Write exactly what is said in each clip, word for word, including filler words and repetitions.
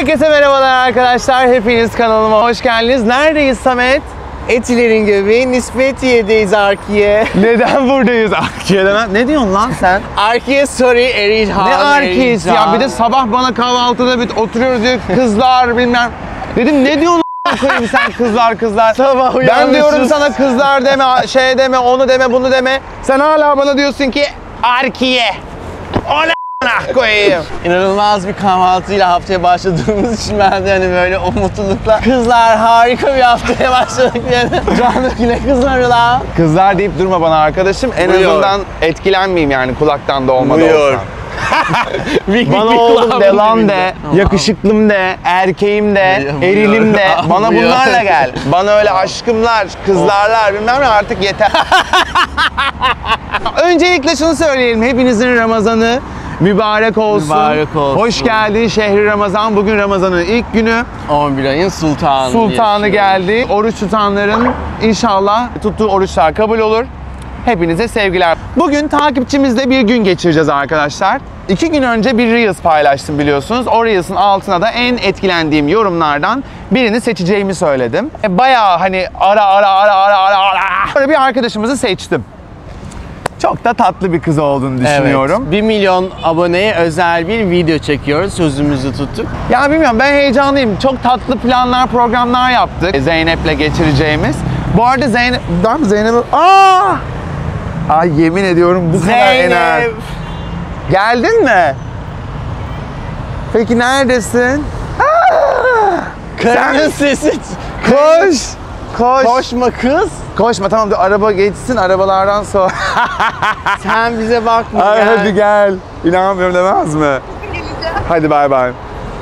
Herkese merhabalar arkadaşlar. Hepiniz kanalıma hoş geldiniz. Neredeyiz Samet? Etilerin göbeği Nispetiye'deyiz Arkiye. Neden buradayız Arkiye'den? Ne diyorsun lan sen? Arkiye sorry Erican. Ne Arkiye'si ya? Bir de sabah bana kahvaltıda bir oturuyoruz diyor kızlar bilmem. Dedim ne diyorsun koyayım sen kızlar kızlar. Sabah Ben diyorum sana kızlar deme, şey deme, onu deme, bunu deme. Sen hala bana diyorsun ki Arkiye. O ne koyayım. İnanılmaz bir kahvaltıyla haftaya başladığımız için ben de hani böyle o mutlulukla kızlar harika bir haftaya başladık diye Can'dakine kızlarla. Kızlar deyip durma bana arkadaşım. En Buyur. azından etkilenmeyeyim yani kulaktan da olmadı Buyur. olsa. Bana oğlum de, lan de, yakışıklım de, erkeğim de, Buyur. erilim de. Bana Buyur. bunlarla gel. Bana öyle aşkımlar, kızlarlar bilmem ne artık yeter. Öncelikle şunu söyleyelim. Hepinizin Ramazanı mübarek olsun. Mübarek olsun. Hoş geldin şehri Ramazan. Bugün Ramazan'ın ilk günü. on bir ayın sultanı. Sultanı yaşıyoruz. geldi. Oruç tutanların inşallah tuttuğu oruçlar kabul olur. Hepinize sevgiler. Bugün takipçimizle bir gün geçireceğiz arkadaşlar. İki gün önce bir Reels paylaştım biliyorsunuz. O Reels'ın altına da en etkilendiğim yorumlardan birini seçeceğimi söyledim. E, Bayağı hani ara ara ara ara ara ara. Böyle bir arkadaşımızı seçtim. Çok da tatlı bir kız olduğunu düşünüyorum. Evet, bir milyon aboneye özel bir video çekiyoruz. Sözümüzü tuttuk. Ya bilmiyorum ben heyecanlıyım. Çok tatlı planlar, programlar yaptık. Zeynep'le geçireceğimiz. Bu arada Zeynep... Ben Zeynep'e... Aa! Ay yemin ediyorum bu kadar ener. Geldin mi? Peki neredesin? Karının sesi. Koş! Koş! Koşma kız. Koşma tamam dur araba geçsin arabalardan sonra. Sen bize bakma. Ay gel. hadi gel. İnanmıyorum demez mi? Hadi bay bay.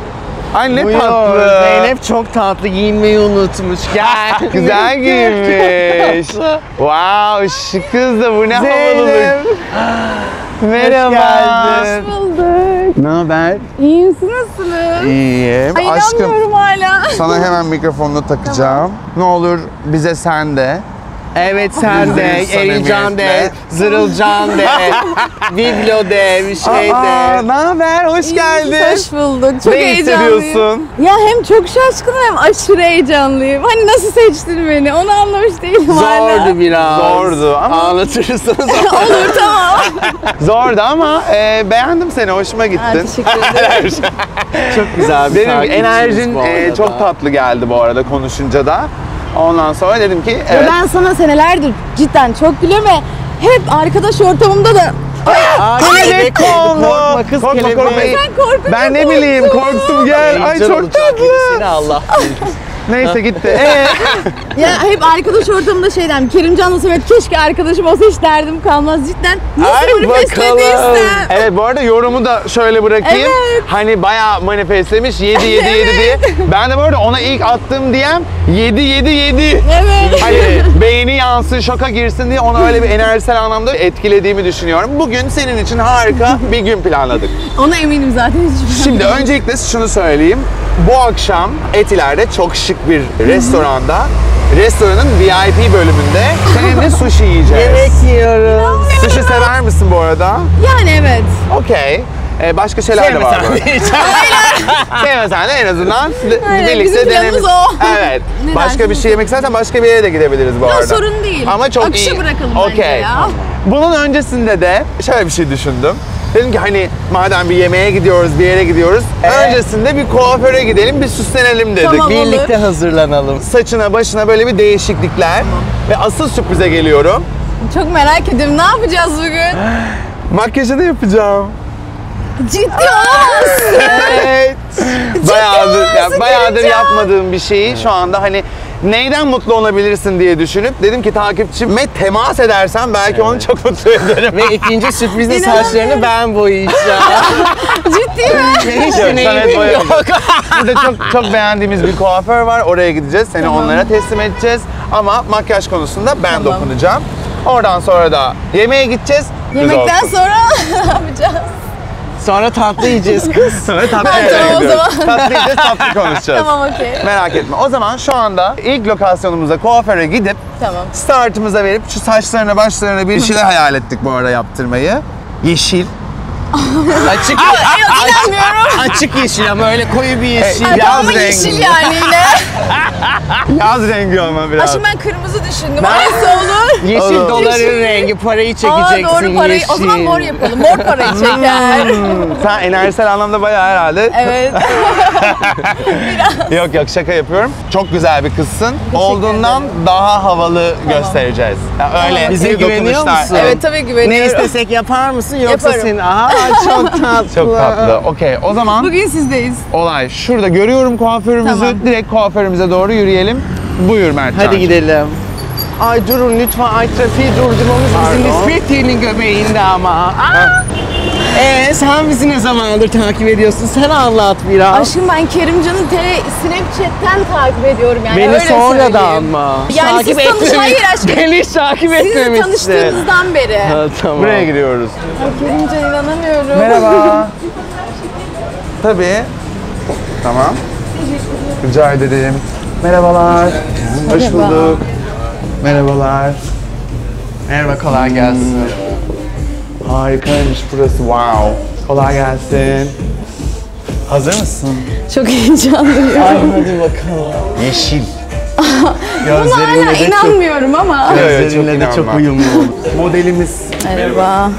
Ay ne Buyur. tatlı. Zeynep çok tatlı giyinmeyi unutmuş. Gel. Güzel giyinmiş. Wow, şu kız da bu ne havalılık. Zeynep. Merhaba. geldin. Bulduk. Ne haber? İyi misiniz? Nasılsınız? İyiyim. Ay Aşkım inanmıyorum hala. sana hemen mikrofonunu takacağım. Ne olur bize sen de. Evet sen de, Yüzde yüz Erican de, samimiyetle. Zırılcan de, Biblo de, bir şey Aa, de. ne haber? Hoş İyi, geldin. Hoş bulduk. Çok Ne heyecanlıyım. hissediyorsun? Ya hem çok şaşkınım hem aşırı heyecanlıyım. Hani nasıl seçtin beni? Onu anlamış değilim hala. Zordu biraz. Zordu ama- Anlatırsanız Olur tamam. Zordu ama e, beğendim seni. Hoşuma Ha, gittin. teşekkür ederim. çok güzel bir Benim takipçimiz enerjin bu e, arada. çok tatlı geldi bu arada konuşunca da. Ondan sonra dedim ki Ya evet. ben sana senelerdir cidden çok gülüyorum ve hep arkadaş ortamımda da Aa, Kelebek kondu. Korkma kız Korkma, kelebek. korkma. sen korkunca Ben ne bileyim korktum gel. Ay Heyecan çok olacak tatlı. gibi Seni Allah. Neyse gitti. Ee? Ya hep arkadaş ortamında şey derim. Kerimcan'la Samet keşke arkadaşım olsa hiç derdim kalmaz cidden. Nasıl Ay manifestlediysem. Evet bu arada yorumu da şöyle bırakayım. Evet. Hani bayağı manifestlemiş yedi yedi yedi diye. Ben de bu arada ona ilk attığım diyem yedi yedi yedi. Evet. Hani beyni yansın, şoka girsin diye onu öyle bir enerjisel anlamda etkilediğimi düşünüyorum. Bugün senin için harika bir gün planladık. Ona eminim zaten hiç. Şimdi öncelikle şunu söyleyeyim. Bu akşam Etiler'de çok şık bir restoranda, restoranın V I P bölümünde seninle sushi yiyeceğiz. Yemek yiyoruz. Sushi sever misin bu arada? Yani evet. Okey. Ee, başka şeyler de var Sevmesen böyle. de hiç. Sevmesen de en azından de- Aynen, birlikte bizim planımız deneriz. o. Evet. Ne Başka bir dersiniz? şey yemek istersen başka bir yere de gidebiliriz bu Yok, arada. sorun değil. Ama çok Akışa iyi. bırakalım bence Okey. ya. Bunun öncesinde de şöyle bir şey düşündüm. Dedim ki hani madem bir yemeğe gidiyoruz, bir yere gidiyoruz. Öncesinde bir kuaföre gidelim, bir süslenelim dedik. Tamam. Bir Birlikte hazırlanalım. saçına başına böyle bir değişiklikler. Ve asıl sürprize geliyorum. Çok merak ediyorum. Ne yapacağız bugün? Makyajını yapacağım. Ciddi olamazsın. Evet. bayağıdır, misin ya, bayağıdır Kerimcan? yapmadığım bir şeyi şu anda hani neyden mutlu olabilirsin diye düşünüp dedim ki takipçime temas edersem belki onu çok mutlu ederim. Ve ikinci sürprizde İnanamıyorum. saçlarını ben boyayacağım. Ciddi mi? Hiç Yok, deneyimim Samet boyayacak. yok. Burada çok çok beğendiğimiz bir kuaför var. Oraya gideceğiz. Seni Tamam. onlara teslim edeceğiz. Ama makyaj konusunda ben Tamam. dokunacağım. Oradan sonra da yemeğe gideceğiz. Düz Yemekten olsun. sonra ne yapacağız? Sonra tatlı yiyeceğiz kız. Sonra tatlı Ha, yere tamam o gidiyoruz. zaman. Tatlı yiyeceğiz, tatlı konuşacağız. Tamam okey. Merak etme. O zaman şu anda ilk lokasyonumuza kuaföre gidip Tamam. startımıza verip şu saçlarına başlarına bir şeyler hayal ettik bu arada yaptırmayı. Yeşil, Açık Yok inanmıyorum. açık yeşil ama öyle koyu bir yeşil. Ay, Yaz ama rengi. yeşil yani yine. Yaz rengi ama biraz. Aşkım ben kırmızı düşündüm. Hangisi olur? Yeşil Olur. doların Yeşil. rengi, parayı Aa çekeceksin doğru parayı. yeşil. O zaman mor yapalım. Mor parayı çeker. Hmm, sen enerjisel anlamda bayağı herhalde. Evet. Yok yok şaka yapıyorum. Çok güzel bir kızsın. Olduğundan daha havalı göstereceğiz. Ya öyle Tamam. Bize bir güveniyor dokunuşlar. musun? Evet tabii Ne güveniyorum. istesek yapar mısın yoksa Yaparım. senin? Aha çok tatlı. Çok tatlı. Okey o zaman Bugün sizdeyiz. olay şurada görüyorum kuaförümüzü. Tamam. Direkt kuaförümüze doğru yürüyelim. Buyur Mertcan. Hadi gidelim. Ay durun lütfen, ay trafiği durdurmamız bizim Pardon. İsmetli'nin göbeğinde ama. Aa! Ee, sen bizi ne zamandır takip ediyorsun? Sen anlat biraz. Aşkım ben Kerimcan'ı te Snapchat'ten takip ediyorum yani. Beni öyle sonradan söyleyeyim. mı? Yani siz tanış- etmemiş- hayır aşkım. Beni hiç takip Siz etmemişsin. tanıştığınızdan beri. Ha, tamam. Buraya gidiyoruz. Ay Kerimcan inanamıyorum. Merhaba. Tabii. Tamam. Rica ederim. Merhabalar. Hoş Merhaba. bulduk. Merhabalar. Merhaba, kolay gelsin. Harikaymış burası, wow. Kolay gelsin. Hazır mısın? Çok heyecanlıyım. Ay hadi bakalım. Yeşil. Buna hala de çok, inanmıyorum ama. Gözlerinle de çok inanma. uyumlu. Modelimiz. Merhaba.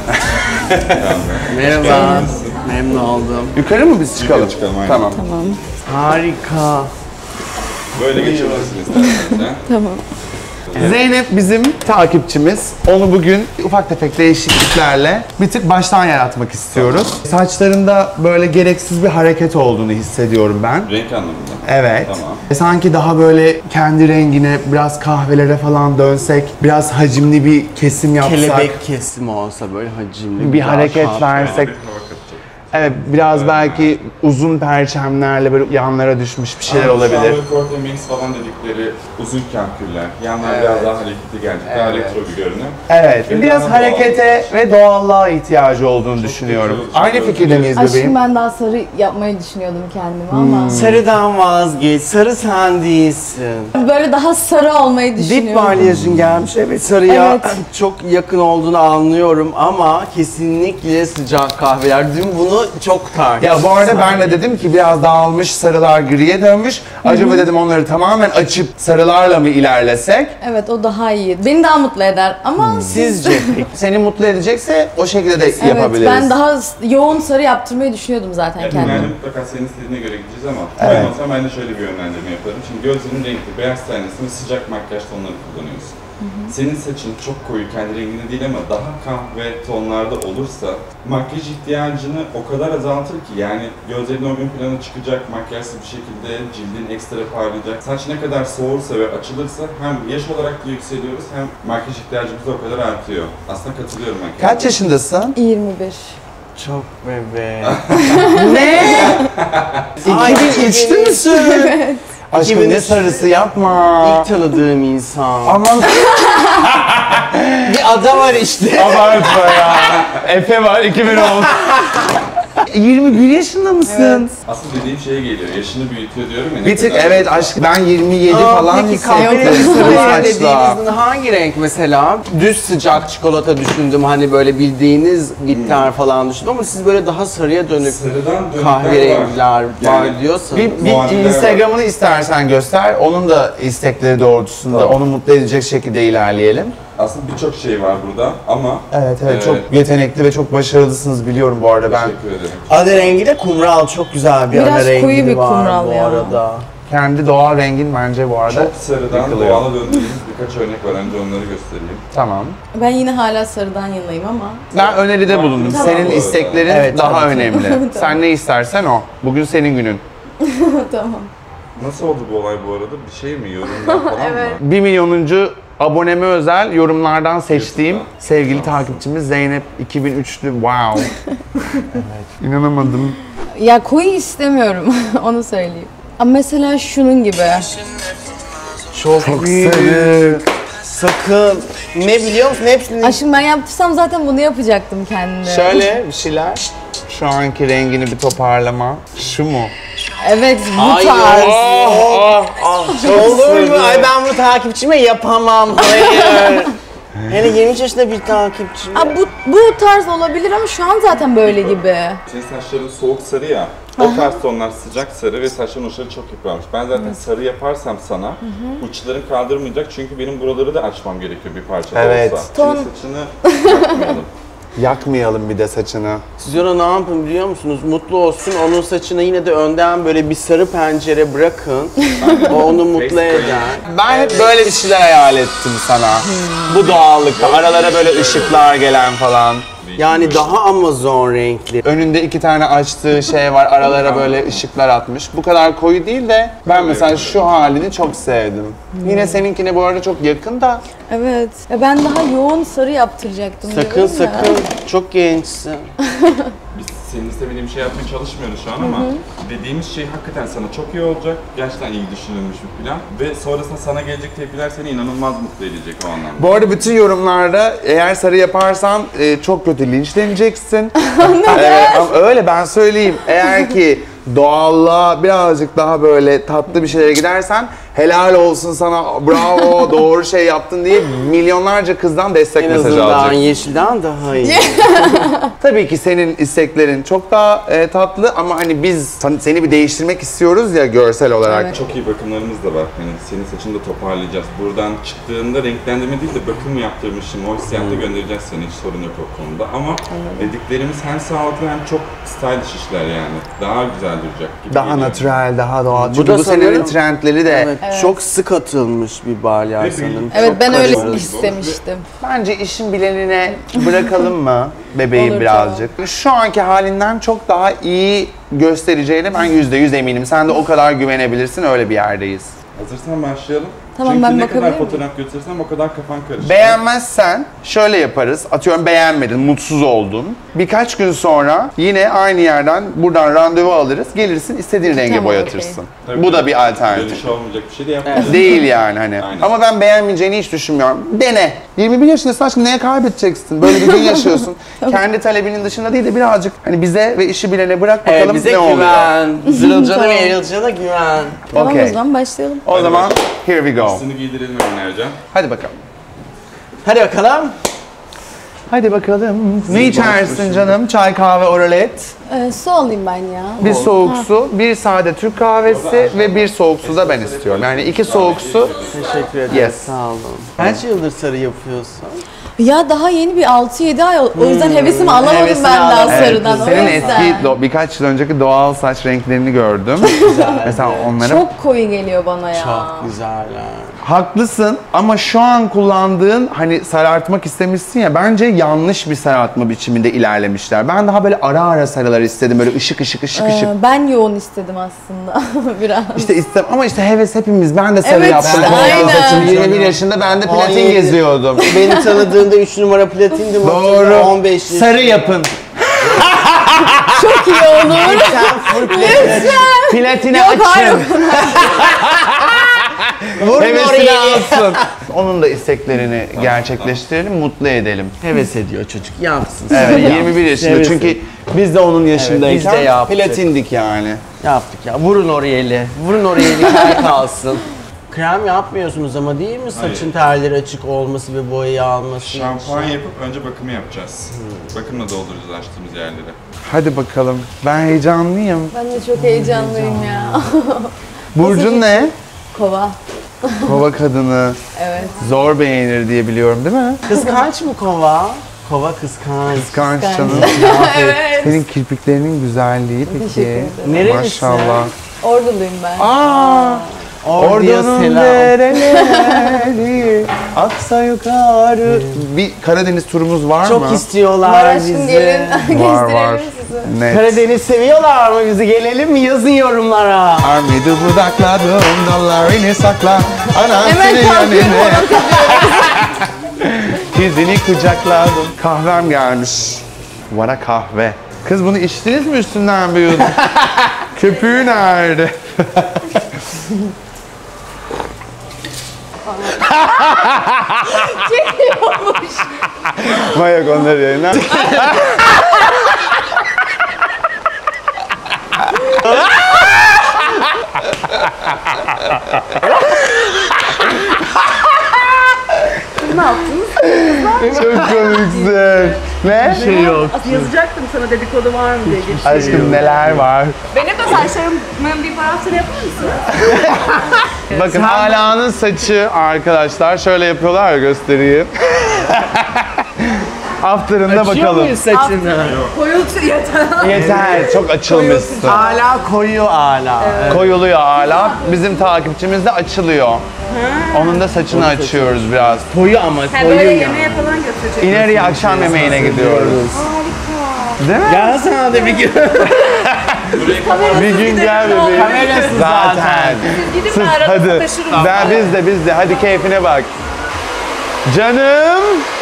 Merhaba. Memnun oldum. Yukarı mı biz çıkalım? çıkalım, aynen. Tamam. Harika. Böyle geçebilirsiniz isterseniz. ha? Tamam. Zeynep bizim takipçimiz. Onu bugün ufak tefek değişikliklerle bir tık baştan yaratmak istiyoruz. Saçlarında böyle gereksiz bir hareket olduğunu hissediyorum ben. Renk anlamında. Evet. Tamam. Sanki daha böyle kendi rengine, biraz kahvelere falan dönsek, biraz hacimli bir kesim yapsak, Kelebek kesimi olsa böyle hacimli. bir güzel, hareket şahane. versek. Bir hava katacak. Evet, biraz belki uzun perçemlerle böyle yanlara düşmüş bir şeyler olabilir. Şu an böyle mix falan dedikleri uzun kanküller. Yanlar biraz daha hareketli gelecek. Daha Evet. retro bir görünüm. Evet, Ve biraz daha harekete ve doğallığa ihtiyacı olduğunu düşünüyorum. güzel, Aynı çok fikirde miyiz Aşkım bebeğim? ben daha sarı yapmayı düşünüyordum kendime ama. Sarıdan vazgeç. Sarı sen değilsin. Böyle daha sarı olmayı Dip düşünüyorum. balyajın gelmiş. Evet sarıya Evet. çok yakın olduğunu anlıyorum ama kesinlikle sıcak kahveler. Dün bunu çok tartıştık. Ya bu arada ben de dedim ki biraz dağılmış sarılar griye dönmüş. Acaba dedim onları tamamen açıp sarılarla mı ilerlesek? Evet o daha iyi. Beni daha mutlu eder ama Sizce peki? Seni mutlu edecekse o şekilde de evet yapabiliriz. ben daha yoğun sarı yaptırmayı düşünüyordum zaten Yani kendime. yani mutlaka senin istediğine göre gideceğiz ama Evet. ben olsam ben de şöyle bir yönlendirme yaparım. Şimdi gözlerin renkli, beyaz tenlisin ve sıcak makyaj tonları kullanıyorsun. Senin saçın çok koyu, kendi renginde değil ama daha kahve tonlarda olursa makyaj ihtiyacını o kadar azaltır ki yani gözlerin o ön plana çıkacak, makyajsız bir şekilde cildin ekstra parlayacak. Saç ne kadar soğursa ve açılırsa hem yaş olarak da yükseliyoruz hem makyaj ihtiyacımız da o kadar artıyor. Aslında katılıyorum makyaj. Kaç yaşındasın? yirmi bir. Çok bebe. iki bin üçte müsün? Aşkım ne iki bin üç. sarısı yapma. İlk tanıdığım insan. Aman Bir ada var işte. abartma ya. Efe var iki bin on. yirmi bir yaşında mısın? Aslında dediğim şeye geliyor, yaşını büyütüyor diyorum ya. ne Bir tık kadar- evet aşkım ben yirmi yedi Aa, falan peki hissettim kahverengi sarı sarı saçla. dediğinizin hangi renk mesela? Düz sıcak çikolata düşündüm hani böyle bildiğiniz bitter falan düşündüm ama siz böyle daha sarıya dönük Sarıdan dönükler kahverengiler var, Yani- diyorsanız. Bir, bir Muadiller var. Instagram'ını istersen göster. Onun da istekleri doğrultusunda Tamam. onu mutlu edecek şekilde ilerleyelim. Aslında birçok şey var burada ama Evet evet Ee, çok yetenekli ve çok başarılısınız biliyorum bu arada ben. teşekkür ederim. Ada rengi de kumral, çok güzel bir Biraz ada rengi koyu bir var kumral bu ya. arada. Kendi doğal rengin bence bu arada. Çok sarıdan yıkılıyor. doğala döndüğümüz birkaç örnek var. Önce onları göstereyim. Tamam. Ben yine hala sarıdan yanayım ama. Ben öneride bulundum. Tamam. Senin isteklerin Evet, daha tabii. önemli. Sen ne istersen o. Bugün senin günün. Tamam. Nasıl oldu bu olay bu arada? Bir şey mi? Yorumlar falan Evet. mı? bir milyonuncu aboneme özel yorumlardan seçtiğim YouTube'da. sevgili takipçimiz Zeynep iki bin üçlü. Wow. evet. İnanamadım. Ya koyu istemiyorum onu söyleyeyim. Ama mesela şunun gibi. Çok, Çok büyük. sarı. Sakın. Ne biliyor musun? Hepsini Aşkım ben yaptırsam zaten bunu yapacaktım kendime. Şöyle bir şeyler. Şu anki rengini bir toparlama. Şu mu? Evet bu Ay, tarz. oh, oh, oh. Olur mu? Ay ben bunu takipçime yapamam. Hayır. Hele yirmi üç yaşında bir takipçim. Aa, bu, bu tarz olabilir ama şu an zaten böyle gibi. Senin saçların soğuk sarı ya. O tarz tonlar sıcak sarı ve saçların uçları çok yıpranmış. Ben zaten sarı yaparsam sana uçların kaldırmayacak çünkü benim buraları da açmam gerekiyor bir parça da Evet. olsa. Ton- Senin saçını yakmayalım. Yakmayalım bir de saçını. Siz ona ne yapın biliyor musunuz? Mutlu olsun, onun saçına yine de önden böyle bir sarı pencere bırakın. O onu mutlu eder. Ben hep böyle bir şeyler hayal ettim sana. Bu doğallıkta aralara böyle ışıklar gelen falan. Yani daha Amazon renkli. Önünde iki tane açtığı şey var, aralara böyle ışıklar atmış. Bu kadar koyu değil de ben mesela şu halini çok sevdim. Yine seninkine bu arada çok yakın da. Evet. Ya ben daha yoğun sarı yaptıracaktım. Sakın diyorum ya. sakın. Çok gençsin. Biz senin istemediğin bir şey yapmaya çalışmıyoruz şu an ama dediğimiz şey hakikaten sana çok iyi olacak. Gerçekten iyi düşünülmüş bir plan. Ve sonrasında sana gelecek tepkiler seni inanılmaz mutlu edecek o anlamda. Bu arada bütün yorumlarda eğer sarı yaparsan e, çok kötü linçleneceksin. Evet, ama öyle ben söyleyeyim. Eğer ki doğallığa birazcık daha böyle tatlı bir şeylere gidersen helal olsun sana, bravo, doğru şey yaptın diye milyonlarca kızdan destek En mesajı azından alacaksın. yeşilden daha iyi. Tabii ki senin isteklerin çok daha e, tatlı ama hani biz san- seni bir değiştirmek istiyoruz ya görsel olarak. Evet. Çok iyi bakımlarımız da var. Hani senin saçını da toparlayacağız. Buradan çıktığında renklendirme değil de bakım yaptırmışım. O hissiyatta göndereceğiz seni. Hiç sorun yok o konuda. Ama dediklerimiz hem sağlıklı hem çok stylish işler yani. Daha güzel duracak gibi Daha geliyor. natürel, daha doğal. Bu Çünkü da bu senenin sanırım- trendleri de Evet, çok sık atılmış bir balya Ve sanırım. büyük- Evet Çok ben öyle karışık. istemiştim. bence işin bilenine bırakalım mı bebeğim Olur, birazcık. Şu anki halinden çok daha iyi göstereceğine ben yüzde yüz eminim. Sen de o kadar güvenebilirsin, öyle bir yerdeyiz. Hazırsan başlayalım. Tamam, Çünkü ben ne bakabilir kadar miyim? fotoğraf götürürsen o kadar kafan karışır. Beğenmezsen şöyle yaparız. Atıyorum beğenmedin, mutsuz oldun. Birkaç gün sonra yine aynı yerden buradan randevu alırız. Gelirsin istediğin renge Tamam, boyatırsın. Tabii. Bu da bir alternatif. Dönüş olmayacak bir şey de yapmayacağız. Değil yani hani. Aynen. Ama ben beğenmeyeceğini hiç düşünmüyorum. Dene. yirmi bir yaşındasın aşkım, neye kaybedeceksin? Böyle bir gün yaşıyorsun. Kendi talebinin dışında değil de birazcık hani bize ve işi bilene bırak bakalım Evet, bize ne oluyor. güven. Zırılcana Tamam. ve Erilcan'a güven. Tamam Okey. o zaman başlayalım. O zaman here we go. Üstünü giydirelim Ercan. Hadi bakalım. Hadi bakalım. Hadi bakalım. Ne içersin canım? Çay, kahve, oralet. Ee, su alayım ben ya. Bir soğuk su, bir sade Türk kahvesi ve bir soğuk su da ben istiyorum. Yani iki soğuk su. Teşekkür ederim. Yes. Sağ olun. Kaç yıldır sarı yapıyorsun? Ya daha yeni bir altı yedi ay o yüzden hevesimi alamadım Hevesini ben daha alamadım. sarıdan. o Senin yüzden. eski do- birkaç yıl önceki doğal saç renklerini gördüm. Mesela onları Çok koyu geliyor bana ya. Çok güzeller. haklısın ama şu an kullandığın hani sarartmak istemişsin ya, bence yanlış bir sarartma biçiminde ilerlemişler. Ben daha böyle ara ara sarılar istedim, böyle ışık ışık ışık ışık. Ee, ben yoğun istedim aslında biraz. İşte istem ama işte heves hepimiz. Ben de sarı Evet, yaptım. ben de. komple Aynen. saçımı. yirmi bir yaşında ben de platin on yedi. geziyordum. Beni tanıdığında üç numara platindim. Doğru. on beş yaşında. Sarı yapın. Çok iyi olur. Sen full platin. Platine Yok, hayır. açın. Vurun Hevesini oraya. alsın. Onun da isteklerini gerçekleştirelim, mutlu edelim. Heves ediyor çocuk. Yapsın. Evet, Sarı yirmi bir yapsın. yaşında Heves çünkü ediyor. biz de onun yaşındayken biz de yaptık. platindik yani. Yaptık ya. Vurun oraya eli. Vurun oraya eli kar kalsın. Krem yapmıyorsunuz ama değil mi? Saçın telleri açık olması ve boyayı alması için. Şampuan yapıp önce bakımı yapacağız. Bakımla dolduracağız açtığımız yerleri. Hadi bakalım. Ben heyecanlıyım. Ben de çok heyecanlıyım ya. Burcun ne? Kova. Kova kadını. Evet. Zor beğenir diye biliyorum değil mi? Kıskanç mı kova? Kova kıskanç. Kıskanç Kıskanç. canım. Evet. Senin kirpiklerinin güzelliği Teşekkür peki. ederim. Nerelisin? Maşallah. Orduluyum ben. Aa! Ordu'ya Ordunun selam. dereleri aksa yukarı. Bir Karadeniz turumuz var mı? Çok istiyorlar Var aşkım bizi. gelin. Var var. Gösterelim sizi. Net. Karadeniz seviyorlar mı bizi? Gelelim mi? Yazın yorumlara. Armidi budakladım, dallarını sakla. Anasını Hemen kalkıyorum, yanına. Dizini kucakladım. Kahvem gelmiş. Vara kahve. Kız bunu içtiniz mi üstünden bir yudum? Köpüğü nerede? Çekiyormuş. Mayak onları yayınlar. Ne yaptınız? Çok komiksin. Ne? Şey yok. Yazacaktım sana dedikodu var mı diye geçti. Aşkım neler var? Benim de saçlarımın bir fotoğrafını yapar mısın? Bakın Ala'nın saçı arkadaşlar şöyle yapıyorlar ya, göstereyim. After'ında Açıyor bakalım. muyuz saçını? Koyultu yeter. Yeter, çok açılmışsın. Hala koyu hala. Evet. Koyuluyor hala. Bizim takipçimiz de açılıyor. Onun da saçını açıyoruz biraz. Koyu ama Ha, koyu böyle ya. yemeğe falan götürecek. İleriye akşam yemeğine gidiyoruz. Değil mi? Gel sana da bir gün. Bir gün gel bebeğim. Kamerasız zaten. Gidin Siz mi arada hadi. taşırım. Ben biz de biz de hadi keyfine bak. Canım.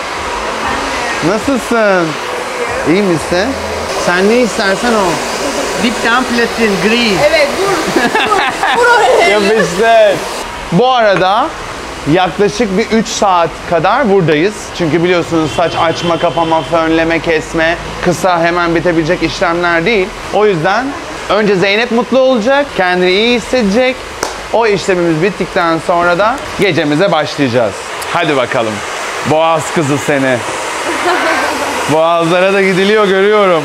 Nasılsın? İyi misin? Sen ne istersen o. Dipten platin, gri. Evet dur. Yapıştır. Bu arada yaklaşık bir üç saat kadar buradayız. Çünkü biliyorsunuz saç açma, kapama, fönleme, kesme kısa hemen bitebilecek işlemler değil. O yüzden önce Zeynep mutlu olacak, kendini iyi hissedecek. O işlemimiz bittikten sonra da gecemize başlayacağız. Hadi bakalım. Boğaz kızı seni. Boğazlara da gidiliyor, görüyorum.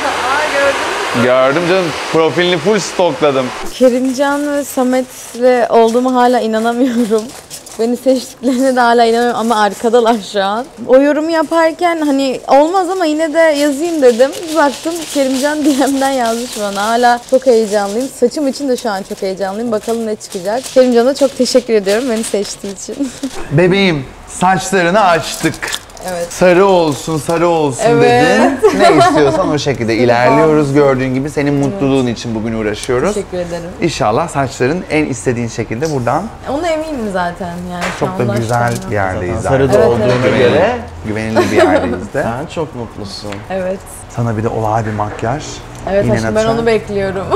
Gördüm canım. Profilini full stokladım. Kerimcan ve Samet'le olduğumu hala inanamıyorum. Beni seçtiklerine de hala inanamıyorum ama arkadalar şu an. O yorumu yaparken hani olmaz ama yine de yazayım dedim. Bir baktım Kerimcan D M'den yazmış bana. Hala çok heyecanlıyım. Saçım için de şu an çok heyecanlıyım. Bakalım ne çıkacak. Kerimcan'a çok teşekkür ediyorum beni seçtiği için. Bebeğim, saçlarını açtık. Evet. Sarı olsun, sarı olsun Evet. dedin. Ne istiyorsan o şekilde ilerliyoruz. Gördüğün gibi senin mutluluğun için bugün uğraşıyoruz. Teşekkür ederim. İnşallah saçların en istediğin şekilde buradan Ona eminim zaten yani. şu çok anda da güzel şu an. bir yerdeyiz. Sarı da Evet, olduğuna evet. göre Güvenilir bir yerdeyiz de. sen çok mutlusun. Evet. Sana bir de olay bir makyaj. Evet Yine aşkım ben natural. onu bekliyorum.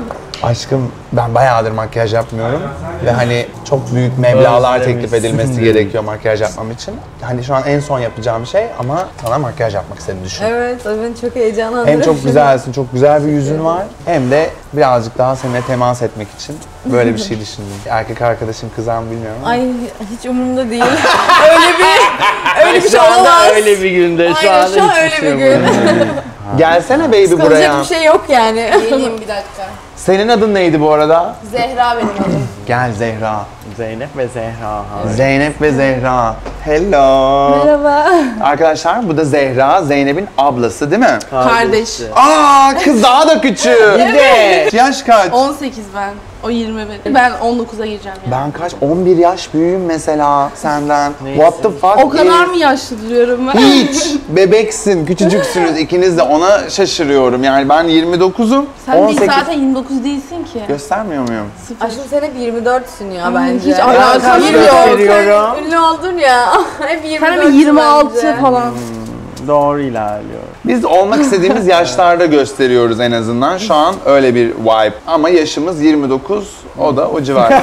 Aşkım ben bayağıdır makyaj yapmıyorum ve hani çok büyük meblağlar teklif edilmesi gerekiyor makyaj yapmam için. Hani şu an en son yapacağım şey ama sana makyaj yapmak istediğini düşün. Evet, o beni çok heyecanlandırıyor. Hem çok güzelsin, çok güzel bir yüzün var. Hem de birazcık daha seninle temas etmek için böyle bir şey düşündüm. Erkek arkadaşın kızar mı bilmiyorum ama. Ay hiç umurumda değil. öyle bir öyle bir şey Şu anda olamaz. öyle bir günde. Şu Aynen anda şu an hiçbir öyle şey bir yok. gün. Gelsene baby buraya. Kalacak bir şey yok yani. Geleyim bir dakika. Senin adın neydi bu arada? Zehra benim adım. Gel Zehra. Zeynep ve Zehra. Zeynep ve Zehra. Hello. Merhaba. Arkadaşlar bu da Zehra, Zeynep'in ablası değil mi? Kardeş. Aa kız daha da küçük. Evet. Yaş kaç? on sekiz ben. O yirmi benim. Ben on dokuza gireceğim yani. Ben kaç? on bir yaş büyüğüm mesela senden. What the fuck O kadar is- mı yaşlı duruyorum ben? Hiç. Bebeksin, küçücüksünüz ikiniz de, ona şaşırıyorum. Yani ben yirmi dokuzum, Sen on değil, sekiz... zaten yirmi dokuz değilsin ki. Göstermiyor muyum? Aşkım sen hep yirmi dörtsün ya Ay, bence. hiç Ya, alakası sen yok. Gösteriyorum. Ünlü oldun ya. hep yirmi Sen dörtsün bir yirmi altı bence. falan. Doğru ilerliyor. Biz olmak istediğimiz yaşlarda gösteriyoruz en azından. Şu an öyle bir vibe. Ama yaşımız yirmi dokuz, o da o civar.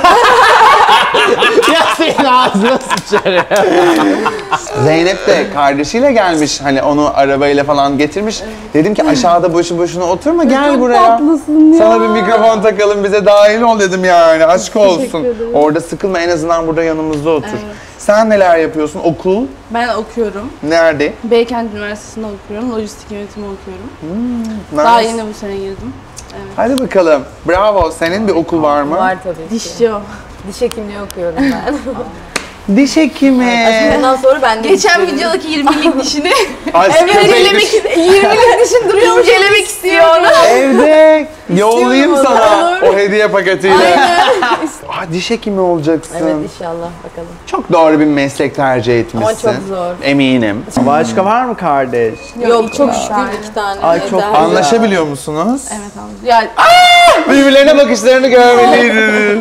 Ya senin ağzına sıçarım. Zeynep de kardeşiyle gelmiş, hani onu arabayla falan getirmiş. Dedim ki aşağıda boşu boşuna oturma, gel Çok buraya. tatlısın ya. Sana bir mikrofon takalım, bize dahil ol dedim yani, aşk olsun. Orada sıkılma, en azından burada yanımızda otur. Sen neler yapıyorsun? Okul Ben okuyorum. nerede? Beykent Üniversitesi'nde okuyorum. Lojistik yönetimi okuyorum. Nice. Daha yeni bu sene girdim. Hadi bakalım. Bravo. Senin bir okul var mı? Var tabii ki. Dişçi o. Diş hekimliği okuyorum ben. Diş hekimi. Bundan sonra ben de Geçen istiyorum. videodaki yirmilik dişini Aşkım incelemek, yirmilik dişin duruyor incelemek istiyor onu. evde yollayayım onu, sana olur. o hediye paketiyle. Aa, diş hekimi olacaksın. Evet inşallah bakalım. Çok doğru bir meslek tercih etmişsin. Ama çok zor. Eminim. Başka var mı kardeş? Yok, çok şükür iki tane. Ay, çok eder. güzel. Anlaşabiliyor musunuz? Evet abi. Ya Birbirlerine bakışlarını görmeliydiniz.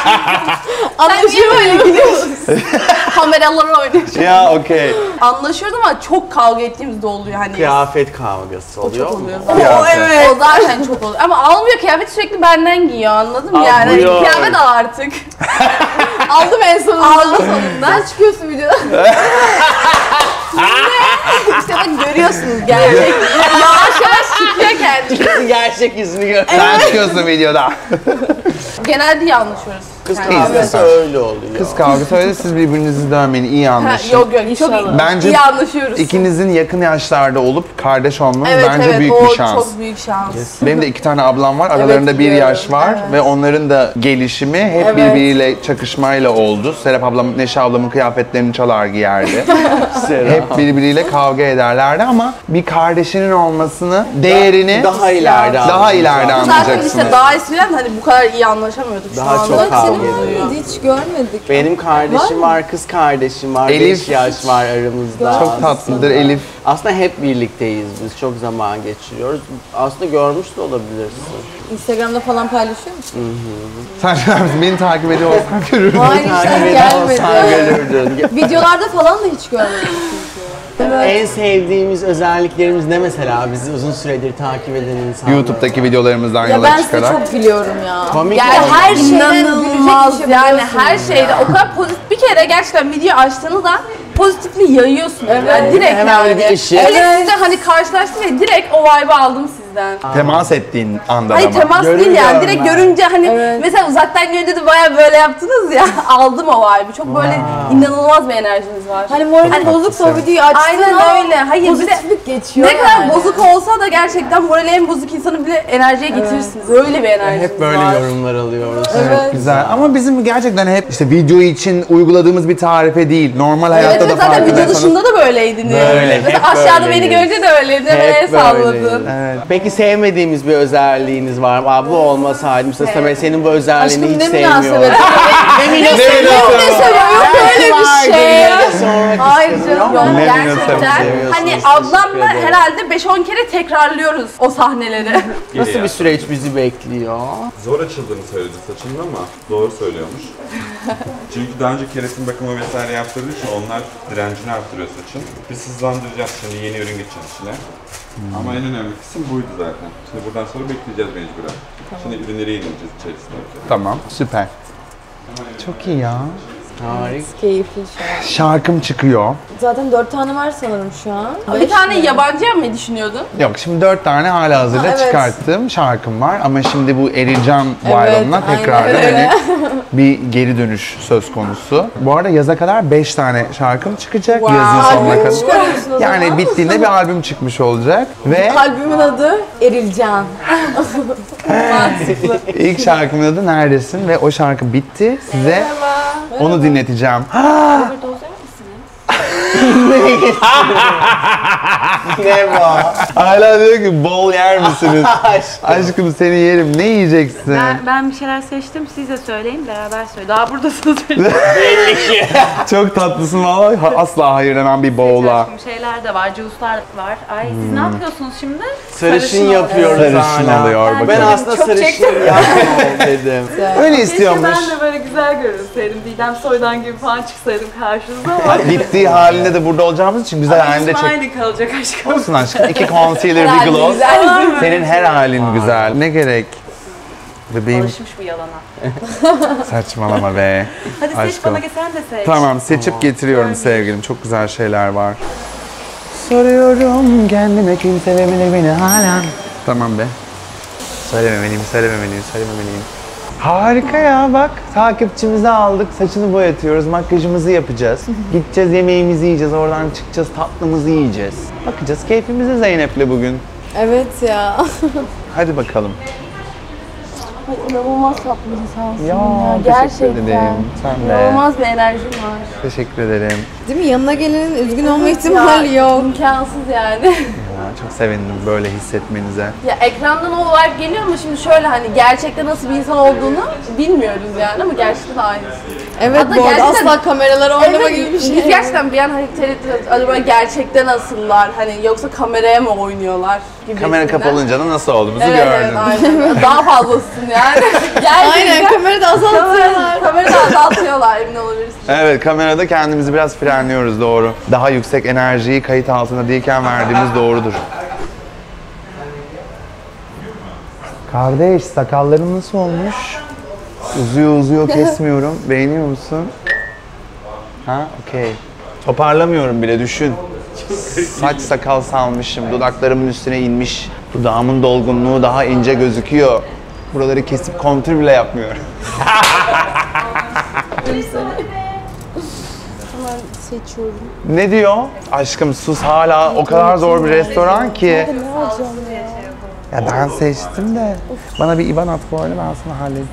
sen niye böyle gidiyorsun? Kameralara oynuyor. Ya okey. Anlaşıyoruz ama çok kavga ettiğimiz de oluyor hani. Kıyafet kavgası oluyor Çok mu? oluyor. Kıyafet. O evet. O zaten çok oluyor. Ama almıyor, kıyafet sürekli benden giyiyor, anladın mı? Yani Almıyor. kıyafet al artık. Aldım en sonunda. Aldım sonunda. Sen çıkıyorsun videoda. işte bak görüyorsunuz gerçek. Yavaş yavaş çıkıyor kendi. Gerçek yüzünü gör. Sen çıkıyorsun videoda. Genelde iyi anlaşıyoruz. Kız kendisi. kavgası Evet. öyle oluyor. Kız kavgası öyle, siz birbirinizi dövmeyin, iyi Ha, anlaşın. yok yok çok İnşallah. iyi, Bence iyi anlaşıyoruz. İkinizin yakın yaşlarda olup kardeş olmanız Evet bence evet büyük o bir şans. çok büyük şans. Benim de iki tane ablam var. Aralarında bir biliyorum. yaş var Evet. ve onların da gelişimi hep Evet. birbiriyle çakışmayla oldu. Serap ablam, Neşe ablamın kıyafetlerini çalar giyerdi. hep birbiriyle kavga ederlerdi ama bir kardeşinin olmasını, değerini Daha ileride daha anlayacağız. ileride Zaten anlayacaksınız. işte daha eskiden hani bu kadar iyi anlaşamıyorduk. Daha Şu çok anda kavga senin ediyor. oluyor. Hiç görmedik. Benim kardeşim var, kız kardeşim var, Elif. beş yaş var aramızda. Çok tatlıdır Elif. Aslında hep birlikteyiz biz, çok zaman geçiriyoruz. Aslında görmüş de olabilirsin. Instagram'da falan paylaşıyor musun? Sen beni takip ediyor olsan görürdün. Hayır Takip hiç ediyorsan gelmedi. görürdün. Videolarda falan da hiç görmedik. En sevdiğimiz özelliklerimiz ne mesela bizi uzun süredir takip eden insanlar? YouTube'daki videolarımızdan Ya yola ben size çıkarak. çok gülüyorum ya. Komik Yani oldu. her şeyden inanılmaz gülecek bir şey yani buluyorsun her ya. şeyde o kadar pozitif bir kere gerçekten video açtığınızda pozitifliği yayıyorsunuz yani direkt Hemen yani. öyle bir ışık. Evet. Sizle hani karşılaştım ve direkt o vibe'ı aldım sizden. Temas ettiğin anda Hayır ama. temas değil Görüyorum yani direkt ben. görünce hani Evet. mesela uzaktan görünce de baya böyle yaptınız ya aldım o vibe'ı. Çok böyle inanılmaz bir enerjiniz var. Hani moralim bozuksa o videoyu açtığın Aynen an öyle. Hayır bir de pozitiflik geçiyor ne kadar yani. bozuk olsa da gerçekten morali en bozuk insanı bile enerjiye getirirsiniz. Öyle bir enerjiniz Hep böyle var. yorumlar alıyoruz. Evet, güzel. Ama bizim gerçekten hep işte video için uyguladığımız bir tarife değil. Normal hayatta Evet, da evet zaten video farkındaysanız- dışında da böyleydiniz. Böyle, Mesela hep aşağıda beni böyleyiz. görünce de öyleydin. Hemen el salladın. Evet. Peki sevmediğimiz bir özelliğiniz var mı? Aa, bu olmasaydı mesela Samet senin bu özelliğini Aşkım hiç ne sevmiyorum. münasebet. Ne seviyor? Yok öyle bir şey. Hayır canım. Yok Ne gerçekten. münasebet Hani seviyorsunuz, ablamla teşekkür ederim. herhalde beş on kere tekrarlıyoruz o sahneleri. Nasıl bir süreç bizi bekliyor? Zor açıldığını söyledi saçının ama doğru söylüyormuş. Çünkü daha önce keratin bakımı vesaire yaptırdığı için onlar direncini arttırıyor saçın. Biz hızlandıracağız şimdi yeni ürün geçeceğiz içine. Ama en önemli kısım buydu zaten. Şimdi buradan sonra bekleyeceğiz mecburen. Şimdi ürünleri yenileceğiz içerisinde. Tamam, süper. Çok iyi ya. Harika. Keyifli şu an. Şarkım çıkıyor. Zaten dört tane var sanırım şu an. Bir tane yabancı yapmayı düşünüyordun. Yok, şimdi dört tane hala hazırda Ha, evet. çıkarttığım şarkım var ama şimdi bu Erican Evet, Bayramı'na aynen tekrar öyle. hani bir geri dönüş söz konusu. Bu arada yaza kadar beş tane şarkım çıkacak yazın sonuna Albüm kadar. çıkarıyorsun o zaman. Yani bittiğinde bir albüm çıkmış olacak ve Albümün adı Erilcan. ilk şarkımın adı Neredesin ve o şarkı bitti. Size onu dinleteceğim. Ne bu? Hala diyor ki bol yer misiniz? Aşkım. Aşkım seni yerim. Ne yiyeceksin? Ben, ben bir şeyler seçtim, siz de söyleyin, beraber söyleyin. Daha buradasınız bile. Belli ki. Çok tatlısın vallahi. Ha- Asla hayır demem bir bowl'a. Şeyler de var, juice'lar var. Ay siz ne yapıyorsunuz şimdi? Sarışın yapıyoruz Sarışın hala. oluyor Ben bakalım. aslında sarışın yapmam dedim. Öyle Keşke istiyormuş. ben de böyle güzel görünseydim. Didem Soydan gibi falan çıksaydım karşınıza ama. Bittiği halinde de burada olacağımız için güzel halinde çek. İsmail'i kalacak aşkım. Olsun aşkım. İki concealer, bir gloss. Senin her halin güzel. Ne gerek? Bebeğim Alışmış bu yalana. saçmalama be. Hadi seç Aşkım. bana sen de seç. Tamam, seçip getiriyorum sevgilim. Çok güzel şeyler var. Soruyorum kendime kim sevebilir beni hala. Tamam be. Söylememeliyim, söylememeliyim, söylememeliyim. Harika ya bak. Takipçimizi aldık, saçını boyatıyoruz, makyajımızı yapacağız. Gideceğiz, yemeğimizi yiyeceğiz, oradan çıkacağız, tatlımızı yiyeceğiz. Bakacağız keyfimize Zeynep'le bugün. Evet ya. Hadi bakalım. İnanılmaz tatlı bir insansın Ya, ya. teşekkür Gerçekten. ederim. Sen de. İnanılmaz bir enerjin var. Teşekkür ederim. Değil mi? Yanına gelenin üzgün olma ihtimali yok. İmkansız yani. Ya, çok sevindim böyle hissetmenize. Ya ekrandan o olarak geliyor ama şimdi şöyle hani gerçekten nasıl bir insan olduğunu bilmiyoruz yani ama gerçekten aynısı. Evet Hatta bu arada gerçekten- asla kameralara oynama Evet, gibi bir şey. Biz gerçekten bir an hani tereddüt ediyoruz. Acaba gerçekten nasıllar? Hani yoksa kameraya mı oynuyorlar gibi. Kamera kapalınca da nasıl olduğumuzu Evet gördün. evet aynen. Daha fazlasın yani. Gerçekten. Aynen kamerada azaltıyorlar. Kamerada azaltıyorlar emin olabilirsin. Evet, kamerada kendimizi biraz frenliyoruz, doğru. Daha yüksek enerjiyi kayıt altında değilken verdiğimiz doğrudur. Kardeş, sakalların nasıl olmuş? Uzuyor uzuyor kesmiyorum. Beğeniyor musun? Ha, okey. Toparlamıyorum bile, düşün. Saç sakal salmışım, dudaklarımın üstüne inmiş. Dudağımın dolgunluğu daha ince gözüküyor. Buraları kesip kontür bile yapmıyorum. restoranlar seçiyorum. Ne diyor? Aşkım sus, hala o kadar zor bir restoran ki. Ne alacağım ya? Ya ben seçtim de. Bana bir IBAN at bu arada, ben sana halledeceğim.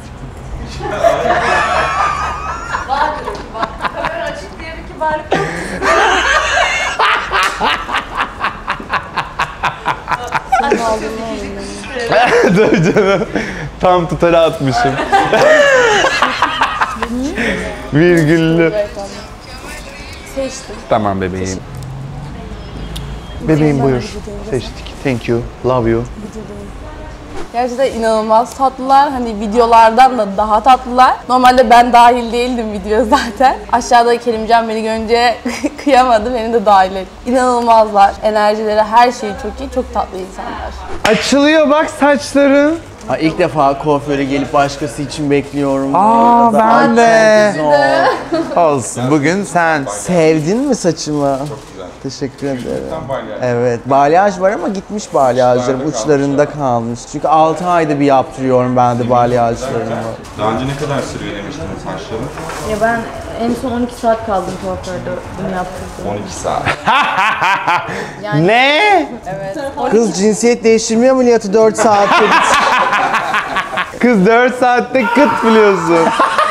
Kamera açık diye bir kibarlık yok. Senin aldığını alayım. Dur canım. Tam tutarı atmışım. Virgüllü. Seçtim. Tamam bebeğim. Bebeğim buyur. Seçtik. Thank you. Love you. Gerçekten inanılmaz tatlılar. Hani videolardan da daha tatlılar. Normalde ben dahil değildim video zaten. Aşağıda Kerimcan beni görünce kıyamadı. Beni de dahil etti. İnanılmazlar. Enerjileri, her şeyi çok iyi. Çok tatlı insanlar. Açılıyor bak saçların. Ha, ilk defa kuaföre gelip başkası için bekliyorum. bu Aa, arada. ben Ay, de. çok güzel. Olsun. Bugün sen. Sevdin mi saçımı? Çok güzel. Teşekkür ederim. Tam balyaj. Evet, balyaj var ama gitmiş balyajlarım, Uçlarda uçlarında kalmış. Çünkü altı ayda bir yaptırıyorum ben de balyajlarımı. Daha önce ne kadar sürüyor demiştiniz saçları? Ya ben en son on iki saat kaldım kuaförde bunu yaptırdım. on iki saat. Ne? Kız cinsiyet değiştirme ameliyatı dört saatte. Kız dört saatte kıt biliyorsun.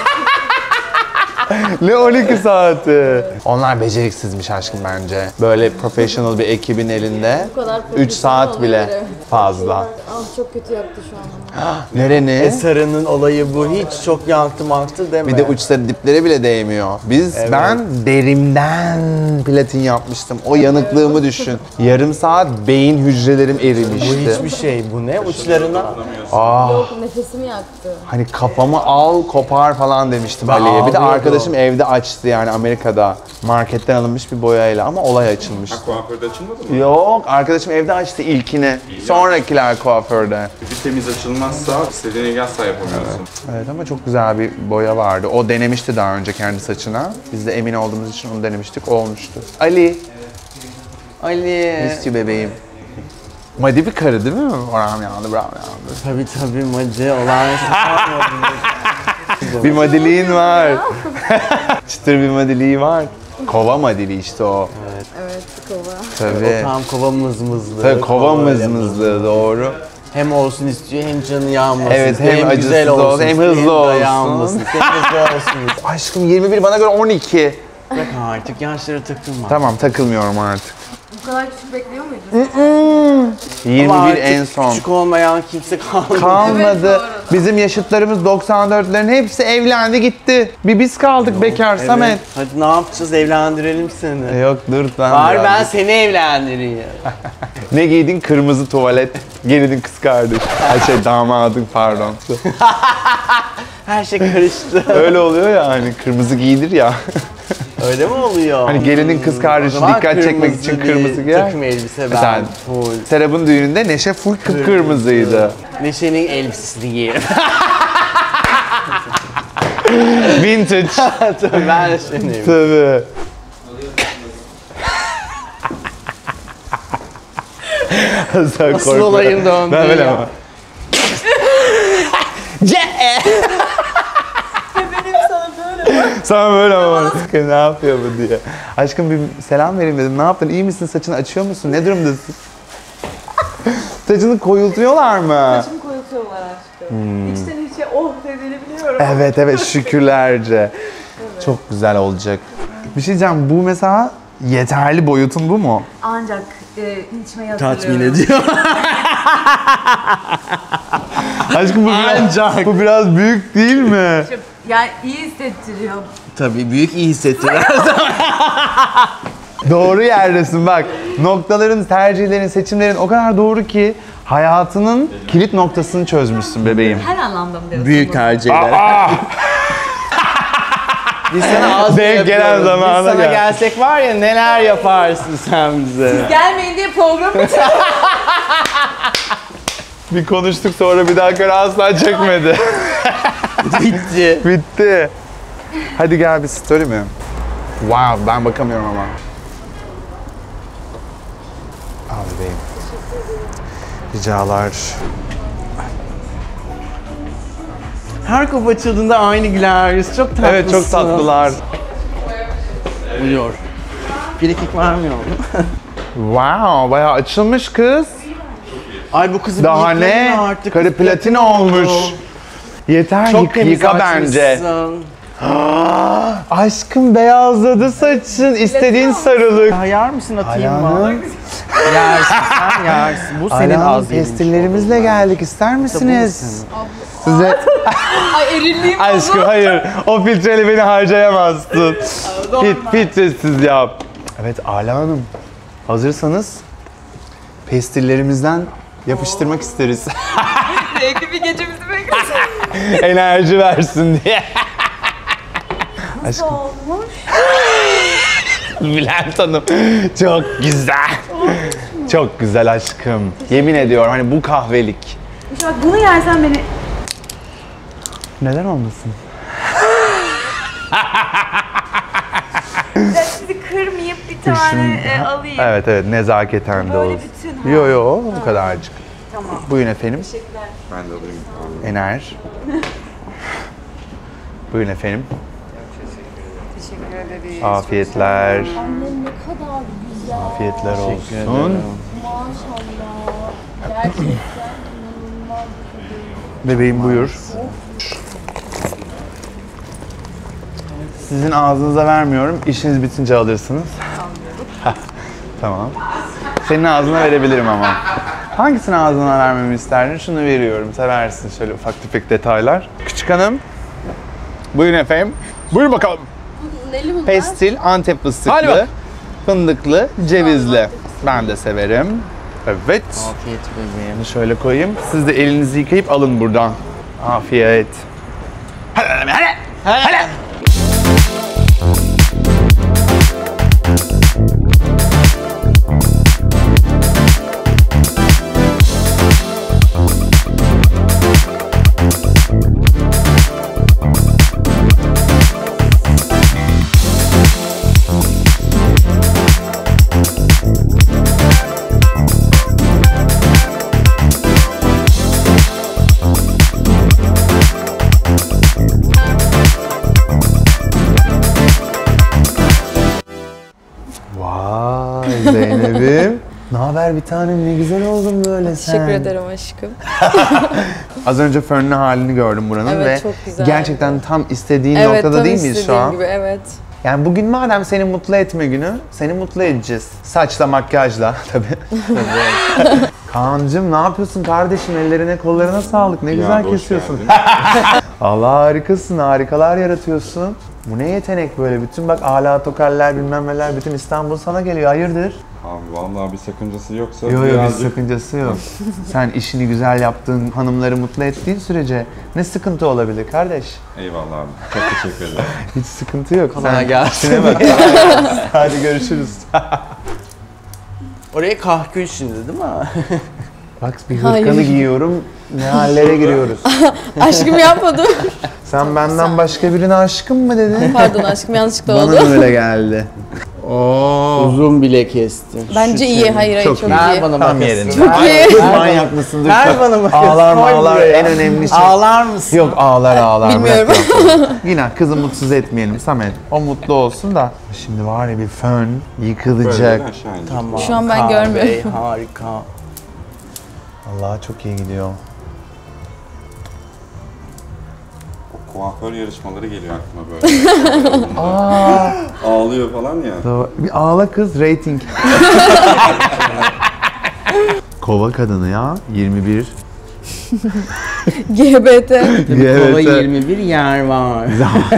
Ne on iki saati? Onlar beceriksizmiş aşkım bence. Böyle professional bir ekibin elinde kadar üç saat bile profesyonel fazla. Al çok kötü yaptı şu an. Nereni? Sarının olayı bu, hiç çok yaktı maktı deme. Bir de uçları diplere bile değmiyor. Biz, Evet. ben derimden platin yapmıştım. O yanıklığımı düşün. Yarım saat beyin hücrelerim Bu erimişti. hiçbir şey, bu ne? Uçlarına Aa, Yok nefesimi yaktı. hani kafamı al kopar falan demiştim Ben Ali'ye. Bir de ağlıyordum. arkadaşım evde açtı yani Amerika'da. Marketten alınmış bir boyayla ama olay açılmıştı. Ha, kuaförde açılmadı mı? Yok, arkadaşım evde açtı ilkini. Sonrakiler kuaförde. Bir temiz açılmazsa istediğin ilgi asla yapamıyorsun. Evet ama çok güzel bir boya vardı. O denemişti daha önce kendi saçına. Biz de emin olduğumuz için onu denemiştik. Olmuştu. Ali, Ali. miss you bebeğim. Madi bir karı değil mi? Oram yandı, buram yandı. Tabii tabii Mace olağanüstü kalmadı. Bir madiliğin var. Çıtır bir madiliği var. Kova madili işte o. Evet kova. Tabii. Tam kova mızmızlı. Tabii kova öyle mızmızlığı doğru. Hem olsun istiyor hem canı yanmasın. Evet, hem istiyor, acısız güzel olsun, hem istiyor, hızlı olsun. dayanmasın, hem hızlı olsun istiyor. Aşkım yirmi bir bana göre on iki. Bırak artık yaşlara takılma. Tamam takılmıyorum artık. Bu kadar küçük bekliyor muydun? yirmi Ama bir artık en son. küçük olmayan kimse kalmadı. Kalmadı. Bizim yaşıtlarımız doksan dörtlerin hepsi evlendi gitti. Bir biz kaldık bekar Evet. Samet. Hadi ne yapacağız, evlendirelim seni. Yok dur ben Var biraz- ben seni evlendireyim. Ne giydin? Kırmızı tuvalet. Gelinin kız kardeş. Her şey damadın pardon. Her şey karıştı. Öyle oluyor ya hani kırmızı giydir ya. Öyle mi oluyor? Hani gelinin kız kardeşi O zaman dikkat çekmek için bir kırmızı giyer. takım elbise ben Mesela full. Serap'ın düğününde Neşe full kıpkırmızıydı. Neşe'nin elbisesini giyerim. Vintage. Tabii ben Neşe'nin. Tabii. Sen Asıl korkma. olayın döndüğü Ben böyle ya. ama. Sana böyle ama ne yapıyor bu diye. Aşkım bir selam vereyim dedim. Ne yaptın? İyi misin? Saçını açıyor musun? Ne durumdasın? Saçını koyultuyorlar mı? Saçımı koyutuyorlar aşkım. İçten içe oh dediğini biliyorum. Evet evet şükürlerce. Çok güzel olacak. Bir şey diyeceğim. Bu mesela yeterli boyutun bu mu? Ancak e, içmeyi hatırlıyorum. Tatmin ediyor. Aşkım bu biraz, bu biraz büyük değil mi? Yani iyi hissettiriyor. Tabii büyük iyi hissettirir. Doğru yerdesin bak. Noktaların, tercihlerin, seçimlerin o kadar doğru ki hayatının kilit noktasını çözmüşsün bebeğim. Her anlamda mı diyorsun? büyük tercihler. Biz sana az Denk yapıyoruz. gelen zamana Biz sana gel. gelsek var ya neler yaparsın sen bize. Gelmeyin diye program bitti. Bir konuştuk sonra bir daha kere asla çekmedi. Bitti. Bitti. Hadi gel bir story mi? Wow ben bakamıyorum ama. Al bebeğim. Ricalar. Her kapı açıldığında aynı güleriz. Çok tatlısın. Evet çok tatlılar. Buyur. Frikik vermiyor mu? Wow, bayağı açılmış kız. Ay bu kızı Daha bir ne? yıkayın artık. Karı Kız platin platin olmuş. oldu. Yeter, Çok yık, temiz yıka bence. açmışsın. Aşkım beyazladı saçın. İstediğin sarılık. Ya yer misin atayım mı? Alanım, Yersin sen yersin. Bu senin Alanım, az yemiş pestillerimizle olduğun. geldik. İster misiniz? Bu Size... Ay erilliğim Aşkım hayır. O filtreyle beni harcayamazsın. Fit, filtresiz yap. Evet Ala Hanım. Hazırsanız pestillerimizden yapıştırmak isteriz. Renkli bir gecemizi bekliyoruz. Enerji versin diye. Aşkım. Bülent Hanım çok güzel. Çok güzel aşkım. Yemin ediyorum hani bu kahvelik. Bak bunu yersen beni... Neden olmasın? Ben sizi kırmayıp bir tane e, alayım. Evet evet nezaketen de Böyle olsun. bütün, ha. Yo yo bu kadarcık. Tamam. Buyurun efendim. Teşekkürler. Ben de alayım. Ener. Buyurun efendim. Teşekkür ederiz. Afiyetler. Annem ne kadar güzel. Afiyetler Teşekkür olsun. ederim. Maşallah. Gerçekten inanılmaz bir şey. Bebeğim buyur. Sizin ağzınıza vermiyorum. İşiniz bitince alırsınız. Tamam. Senin ağzına verebilirim ama. Hangisini ağzına vermemi isterdin? Şunu veriyorum. Seversin şöyle ufak tefek detaylar. Küçük hanım. Buyurun efendim. Buyurun bakalım. Neli bunlar? Pestil, Antep Hadi fıstıklı, bak. fındıklı, cevizli. Ben de severim. Evet. Afiyet bebeğim. Bunu şöyle koyayım. Siz de elinizi yıkayıp alın buradan. Afiyet. Hadi hadi hadi. Hadi. Vay Zeynep'im. Ne haber bir tanem, ne güzel oldun böyle sen. Teşekkür ederim aşkım. Az önce fönlü halini gördüm buranın Evet, ve çok güzel. gerçekten tam istediğin Evet, noktada tam değil miyiz şu istediğim an? gibi, evet. Yani bugün madem seni mutlu etme günü, seni mutlu edeceğiz. Saçla, makyajla tabii. Kaan'cığım ne yapıyorsun kardeşim? Ellerine, kollarına sağlık. Ne güzel hoş kesiyorsun. geldin. Allah harikasın, harikalar yaratıyorsun. Bu ne yetenek böyle? Bütün bak ala tokaller bilmem neler, bütün İstanbul sana geliyor. Hayırdır? Abi vallahi bir sakıncası yoksa Yok yok bir birazcık- sakıncası yok. Sen işini güzel yaptığın, hanımları mutlu ettiğin sürece ne sıkıntı olabilir kardeş? Eyvallah abi. Çok teşekkür ederim. Hiç sıkıntı yok. Kolay Sen gelsin. işine bak. Hadi görüşürüz. Oraya kahkül şimdi değil mi? Bak bir Hayır. hırkanı giyiyorum, ne hallere giriyoruz. Aşkım yapmadım. Sen benden başka birine aşıkım mı dedin? Pardon aşkım, yanlışlıkla Bana oldu. öyle geldi. Oo. Uzun bile kestin. Bence iyi, hayır hayır Çok çok, iyi. iyi. Ver bana Tam makasını. yerinde. Çok Ay, iyi. kız manyak mısındır? Ver bana makasını. Ağlar Koy mağlar buraya. en önemli şey. Ağlar mısın? Yok ağlar ağlar. Bilmiyorum. bırak, bırak. Yine kızı mutsuz etmeyelim Samet. O mutlu olsun da. Şimdi var ya bir fön Böyle yıkılacak. böyle aşağı inecek. Tamam. Şu an ben kahve, görmüyorum. Harika. Allah çok iyi gidiyor. O kuaför yarışmaları geliyor aklıma böyle. Ağlıyor falan ya. Doğru. Bir ağla kız rating. Kova kadını ya yirmi bir. G B T. Kova Evet. yirmi bir yer var.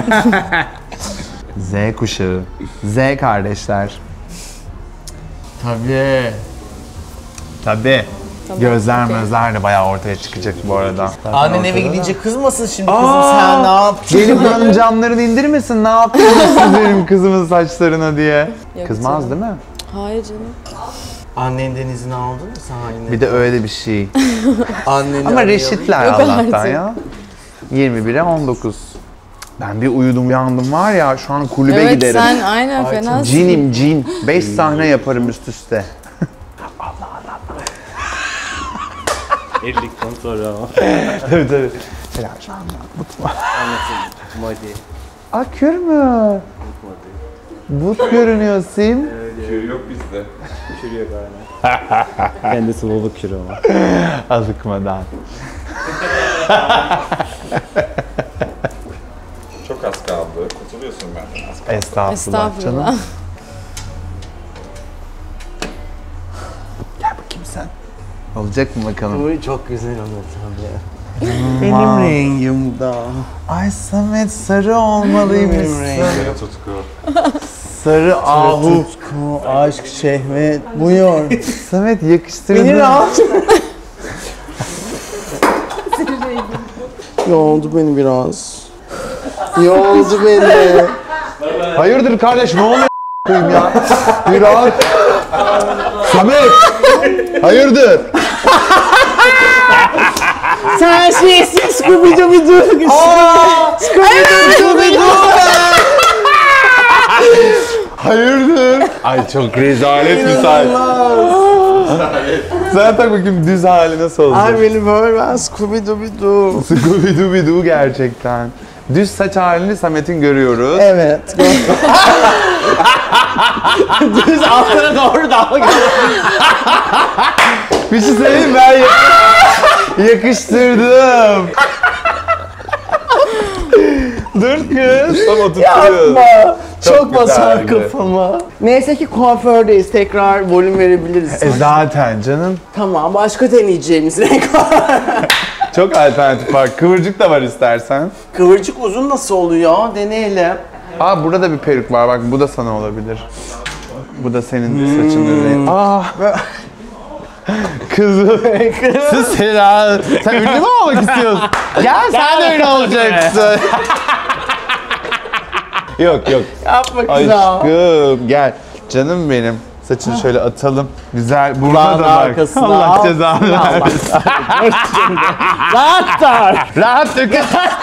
Z kuşağı. Z kardeşler. Tabii. Tabii. Tabii, Gözler okey. mözler de bayağı ortaya çıkacak bu arada. Annen eve gidince kızmasın şimdi kızım sen ne yaptın? Benim hanım camlarını indirmesin, ne yapıyorsunuz siz benim kızımın saçlarına diye. Yok Kızmaz canım. değil mi? Hayır canım. Annenden izin aldın mı sen annenden? Bir de öyle bir şey. Anneni Ama arayalım. reşitler Yok Allah'tan artık. ya. yirmi bire on dokuz. Ben bir uyudum uyandım var ya şu an kulübe Evet giderim. sen aynen Ay, fenasın. Cinim cin. beş sahne yaparım üst üste. Evlilik kontrolü ama. Tabii tabii. Selam şu an. Anlatayım. Hadi. Akür mü? But görünüyorsun. Kür yok bizde. Bende sıvılık kilo var. Azıkmadan. Çok az kaldı. Kurtuluyorsun benden az kaldı. Estağfurullah, Estağfurullah. canım. Gel bakayım sen. Olacak mı bakalım? Bu çok güzel olur tabii. Benim rengim da. Ay Samet sarı olmalıymışsın. Sarı tutku. Sarı ahu. Tutku, aşk, şehvet, buyur. Samet yakıştırdın. Beni rahat. Yoldu beni biraz. Yoldu beni. Hayırdır kardeş ne oluyor koyayım ya? Bir rahat. Samet. Hayırdır? Sen şeysin Scooby-Doo. Scooby-Doo. Hayırdır? Ay çok rezalet misal. Sen tak bakayım düz hali nasıl olacak? Ay beni böyle ben Scooby-Doo. Scooby-Doo gerçekten. Düz saç halini Samet'in görüyoruz. Evet. Düz altına doğru dalga. Bir şey söyleyeyim mi? Ben yak- yakıştırdım. Dur kız. Tam oturtuyoruz. Yapma. Çok, Çok basar güzeldi. kafama. Neyse ki kuafördeyiz. Tekrar volüm verebiliriz. E zaten canım. Tamam. Başka deneyeceğimiz renk var. Çok alternatif var. Kıvırcık da var istersen. Kıvırcık uzun nasıl oluyor? Deneyelim. Aa burada da bir peruk var. Bak bu da sana olabilir. Bu da senin saçının rengi. Aa. Kızım. Kız Sera. Sen ünlü mü olmak istiyorsun? Gel sen de ünlü olacaksın. Yok yok. Yapma kızım. Aşkım gel. Canım benim. Saçını şöyle atalım. Güzel. Burada Kulağın da bak. arkasına Allah al. cezanı Allah. versin. Rahat dur. Rahat dökün.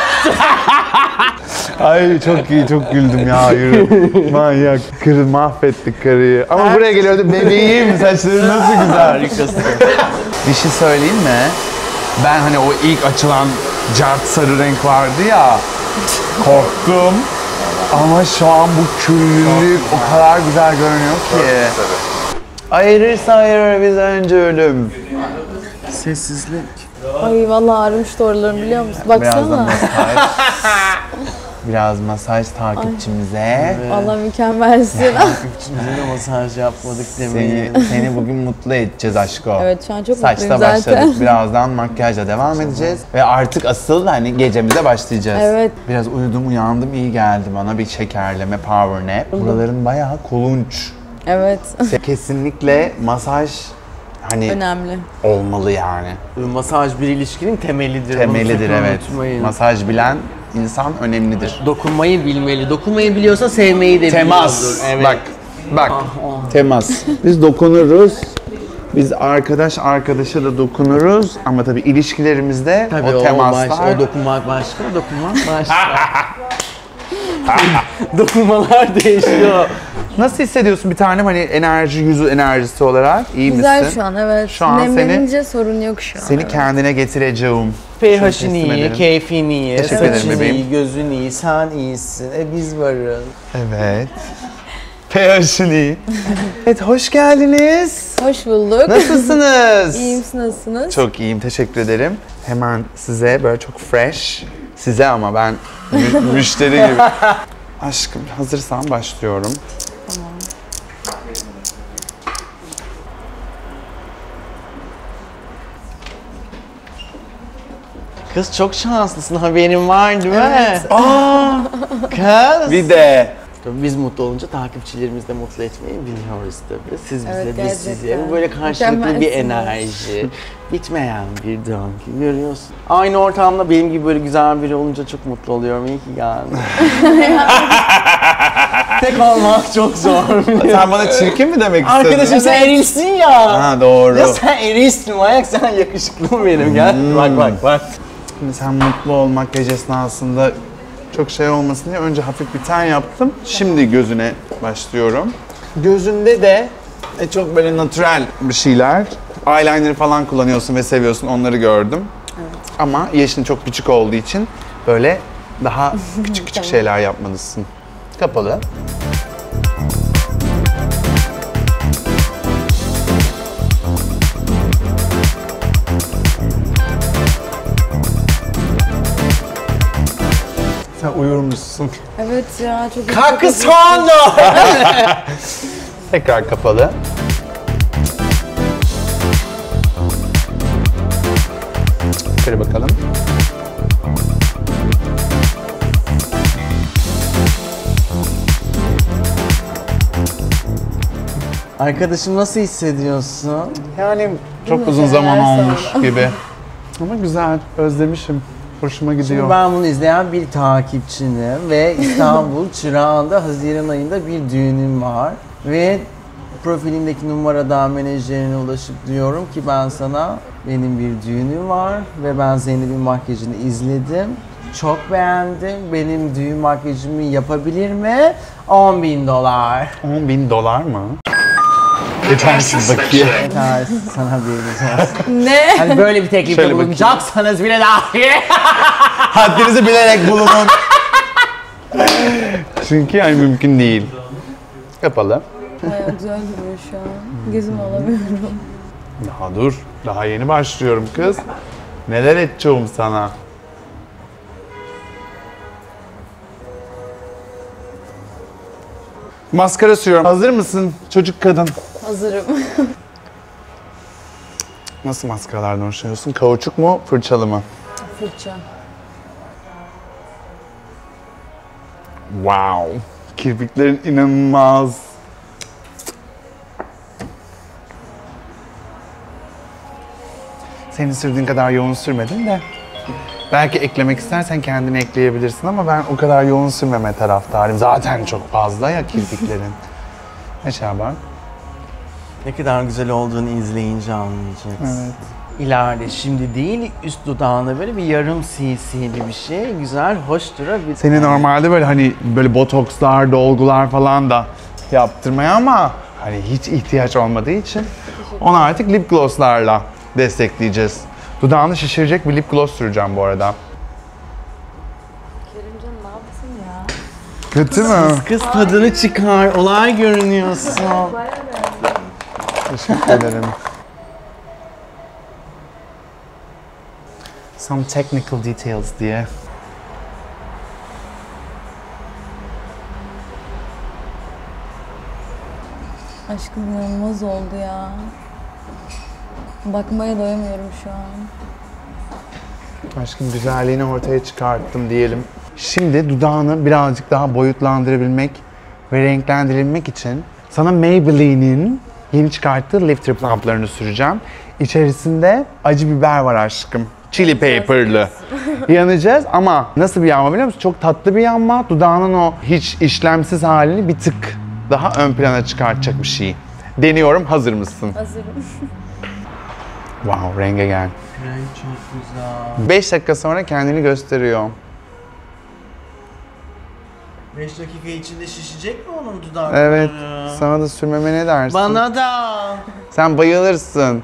Ay çok iyi, çok güldüm ya. Yürü. Manyak. Kırı mahvettik karıyı. Ama buraya geliyordu. Bebeğim saçları nasıl güzel. Harikasın. Bir şey söyleyeyim mi? Ben hani o ilk açılan cart sarı renk vardı ya. Korktum. Ama şu an bu küllülük o kadar güzel görünüyor ki. Ayırırsa ayırır biz önce ölüm. Sessizlik. Ay vallahi ağrımıştı oralarım biliyor musun? Biraz da Baksana. masaj. Biraz masaj takipçimize. Allah mükemmelsin. Takipçimize de masaj yapmadık demeyin. Seni, seni bugün mutlu edeceğiz aşko. Evet şu an çok Saçta mutluyum zaten. başladık. Birazdan makyajla devam edeceğiz. Ve artık asıl hani gecemize başlayacağız. Evet. Biraz uyudum uyandım iyi geldi bana bir şekerleme power nap. Buraların bayağı kulunç. Evet. Kesinlikle masaj hani Önemli. olmalı yani. Masaj bir ilişkinin temelidir. Temelidir Bunu evet. unutmayın. Masaj bilen insan önemlidir. Dokunmayı bilmeli. Dokunmayı biliyorsa sevmeyi de Temas. biliyordur. Evet. Bak. Bak. Temas. Biz dokunuruz. Biz arkadaş arkadaşa da dokunuruz ama tabii ilişkilerimizde Tabii o o, temaslar baş, o dokunmak başka, dokunmak başka. Dokunmalar değişiyor. Nasıl hissediyorsun bir tanem hani enerji, yüzü enerjisi olarak? İyi Güzel misin? şu an evet. Şu an seni- Nemlenince sorun yok şu an. Seni kendine getireceğim. pH'in teslim iyi, ederim. keyfin iyi, Teşekkür ederim saçın bebeğim. iyi, gözün iyi, sen iyisin, e biz varız. Evet. pH'in iyi. Evet, hoş geldiniz. Hoş bulduk. Nasılsınız? İyiyim, siz nasılsınız? Çok iyiyim, teşekkür ederim. Hemen size böyle çok fresh, size ama ben mü- müşteri gibi. Aşkım, hazırsan başlıyorum. Kız çok şanslısın, haberin var değil mi? Evet. Aa, kız. Bir de Tabii biz mutlu olunca takipçilerimizi de mutlu etmeyi biliyoruz tabii. Siz bize, Evet, biz gerçekten. size. Bu böyle karşılıklı bir Mükemmelsiniz. enerji. Bitmeyen bir döngü görüyorsun. Aynı ortamda benim gibi böyle güzel biri olunca çok mutlu oluyorum. İyi ki geldin. Tek olmak çok zor. sen bana çirkin mi demek istedin? Arkadaşım sen erilsin ya. Ha doğru. Ya sen erilsin manyak, sen yakışıklı mı benim? Gel bak bak bak. Şimdi sen mutlu ol makyaj esnasında çok şey olmasın diye önce hafif bir ten yaptım. Şimdi gözüne başlıyorum. Gözünde de e, çok böyle natürel bir şeyler. Eyeliner falan kullanıyorsun ve seviyorsun onları gördüm. Evet. Ama yaşın çok küçük olduğu için böyle daha küçük küçük şeyler yapmalısın. Kapalı. uyurmuşsun. Evet ya çok Kalk kız soğanlı. Tekrar kapalı. Şöyle bakalım. Arkadaşım nasıl hissediyorsun? Yani çok uzun zaman olmuş gibi. Ama güzel, özlemişim. Hoşuma gidiyor. Şimdi ben bunu izleyen bir takipçinim ve İstanbul Çırağan'da Haziran ayında bir düğünüm var. Ve profilimdeki numaradan menajerine ulaşıp diyorum ki ben sana benim bir düğünüm var ve ben Zeynep'in makyajını izledim. Çok beğendim. Benim düğün makyajımı yapabilir mi? on bin dolar. on bin dolar mı? Yetersiz bakıyor. Yeter sana vereceğiz. Ne? Hani böyle bir teklifte Şöyle bakayım. bulunacaksanız bile dahi. Haddinizi bilerek bulunun. Çünkü yani mümkün değil. Kapalı. Bayağı güzel duruyor şu an. Gözümü alamıyorum. Daha dur. Daha yeni başlıyorum kız. Neler edeceğim sana? Maskara sürüyorum. Hazır mısın çocuk kadın? Hazırım. Nasıl maskaralardan hoşlanıyorsun? Kauçuk mu, fırçalı mı? Fırça. Wow. Kirpiklerin inanılmaz. Senin sürdüğün kadar yoğun sürmedim de. Belki eklemek istersen kendini ekleyebilirsin ama ben o kadar yoğun sürmeme taraftarıyım. Zaten çok fazla ya kirpiklerin. Ne Şaban? Ne kadar güzel olduğunu izleyince anlayacaksın. Evet. İleride şimdi değil, üst dudağında böyle bir yarım cc'li bir şey. Güzel, hoş durabilir. Seni normalde böyle hani böyle botokslar, dolgular falan da yaptırmaya ama hani hiç ihtiyaç olmadığı için onu artık lip glosslarla destekleyeceğiz. Dudağını şişirecek bir lip gloss süreceğim bu arada. Kerimcan ne yaptın ya? Kötü mü? Kız tadını çıkar, olay görünüyorsun. Teşekkür ederim. Some technical details diye. Aşkım inanılmaz oldu ya. Bakmaya doyamıyorum şu an. Aşkım güzelliğini ortaya çıkarttım diyelim. Şimdi dudağını birazcık daha boyutlandırabilmek ve renklendirebilmek için sana Maybelline'in yeni çıkarttığı lifter plumplarını süreceğim. İçerisinde acı biber var aşkım. Chili pepper'lı. Yanacağız ama nasıl bir yanma biliyor musun? Çok tatlı bir yanma. Dudağının o hiç işlemsiz halini bir tık daha ön plana çıkartacak bir şey. Deniyorum. Hazır mısın? Hazırım. Wow, renge gel. Renk çok güzel. beş dakika sonra kendini gösteriyor. beş dakika içinde şişecek mi onun dudakları? Evet. Sana da sürmeme ne dersin? Bana da. Sen bayılırsın.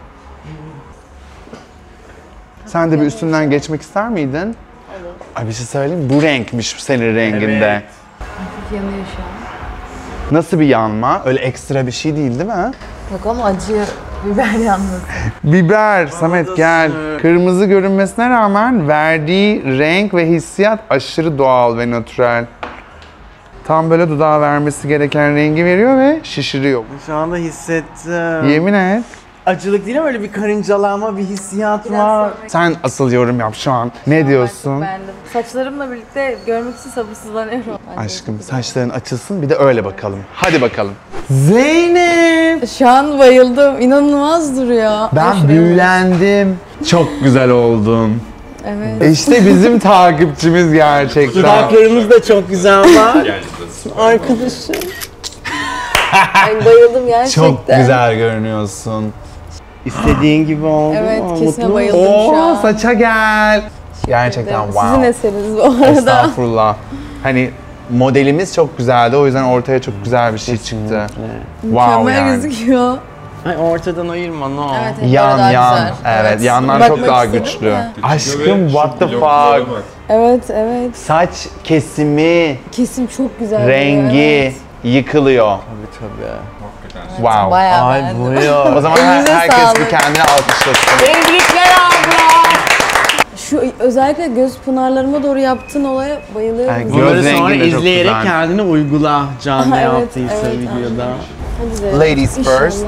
Sen de bir üstünden geçmek ister miydin? Olur. Ay bir şey söyleyeyim mi? Bu renkmiş senin renginde. Evet. Yanıyor şu an. Nasıl bir yanma? Öyle ekstra bir şey değil değil mi? Yok ama acı biber yalnız. Biber, Samet gel. Kırmızı görünmesine rağmen verdiği renk ve hissiyat aşırı doğal ve natürel. Tam böyle dudağa vermesi gereken rengi veriyor ve şişiriyor. Şu anda hissettim. Yemin et. Acılık değil ama öyle bir karıncalanma, bir hissiyat var. Sen asıl yorum yap şu an. Ne diyorsun? Beğendim. Saçlarımla birlikte görmek için sabırsızlanıyorum. Aşkım saçların açılsın bir de öyle bakalım. Hadi bakalım. Zeynep! Şu an bayıldım. İnanılmaz duruyor. Ben büyülendim. Çok güzel oldun. Evet. İşte bizim takipçimiz gerçekten. Dudaklarımız da çok güzel var. Arkadaşım. Ay, bayıldım gerçekten. Çok güzel görünüyorsun. İstediğin gibi oldu Evet, mu? kesin Mutlu musun? bayıldım şu Oo an. saça gel. Gerçekten wow. Sizin eseriniz bu arada. Estağfurullah. Hani modelimiz çok güzeldi o yüzden ortaya çok güzel bir şey çıktı. Wow Mükemmel yani. gözüküyor. Ay ortadan ayırma no. Evet, hep Yan daha yan. güzel. Evet, yanlar Bakmak çok daha istedim güçlü. de. Aşkım what the Bloklara fuck. bak. Evet, evet. Saç kesimi, Kesim çok güzel. rengi Evet. yıkılıyor. Tabii tabii. Hakikaten. Wow. Bayağı Ay beğendim. buyur. O zaman her- Elinize herkes sağlık. bir kendini alkışlasın. Tebrikler abla. Şu özellikle göz pınarlarıma doğru yaptığın olaya bayılıyorum. Ay, Bunları Göz sonra rengi de çok izleyerek güzel. kendini uygula canlı Aha, evet, yaptıysa evet, videoda. Hadi be. Ladies İnşallah. first.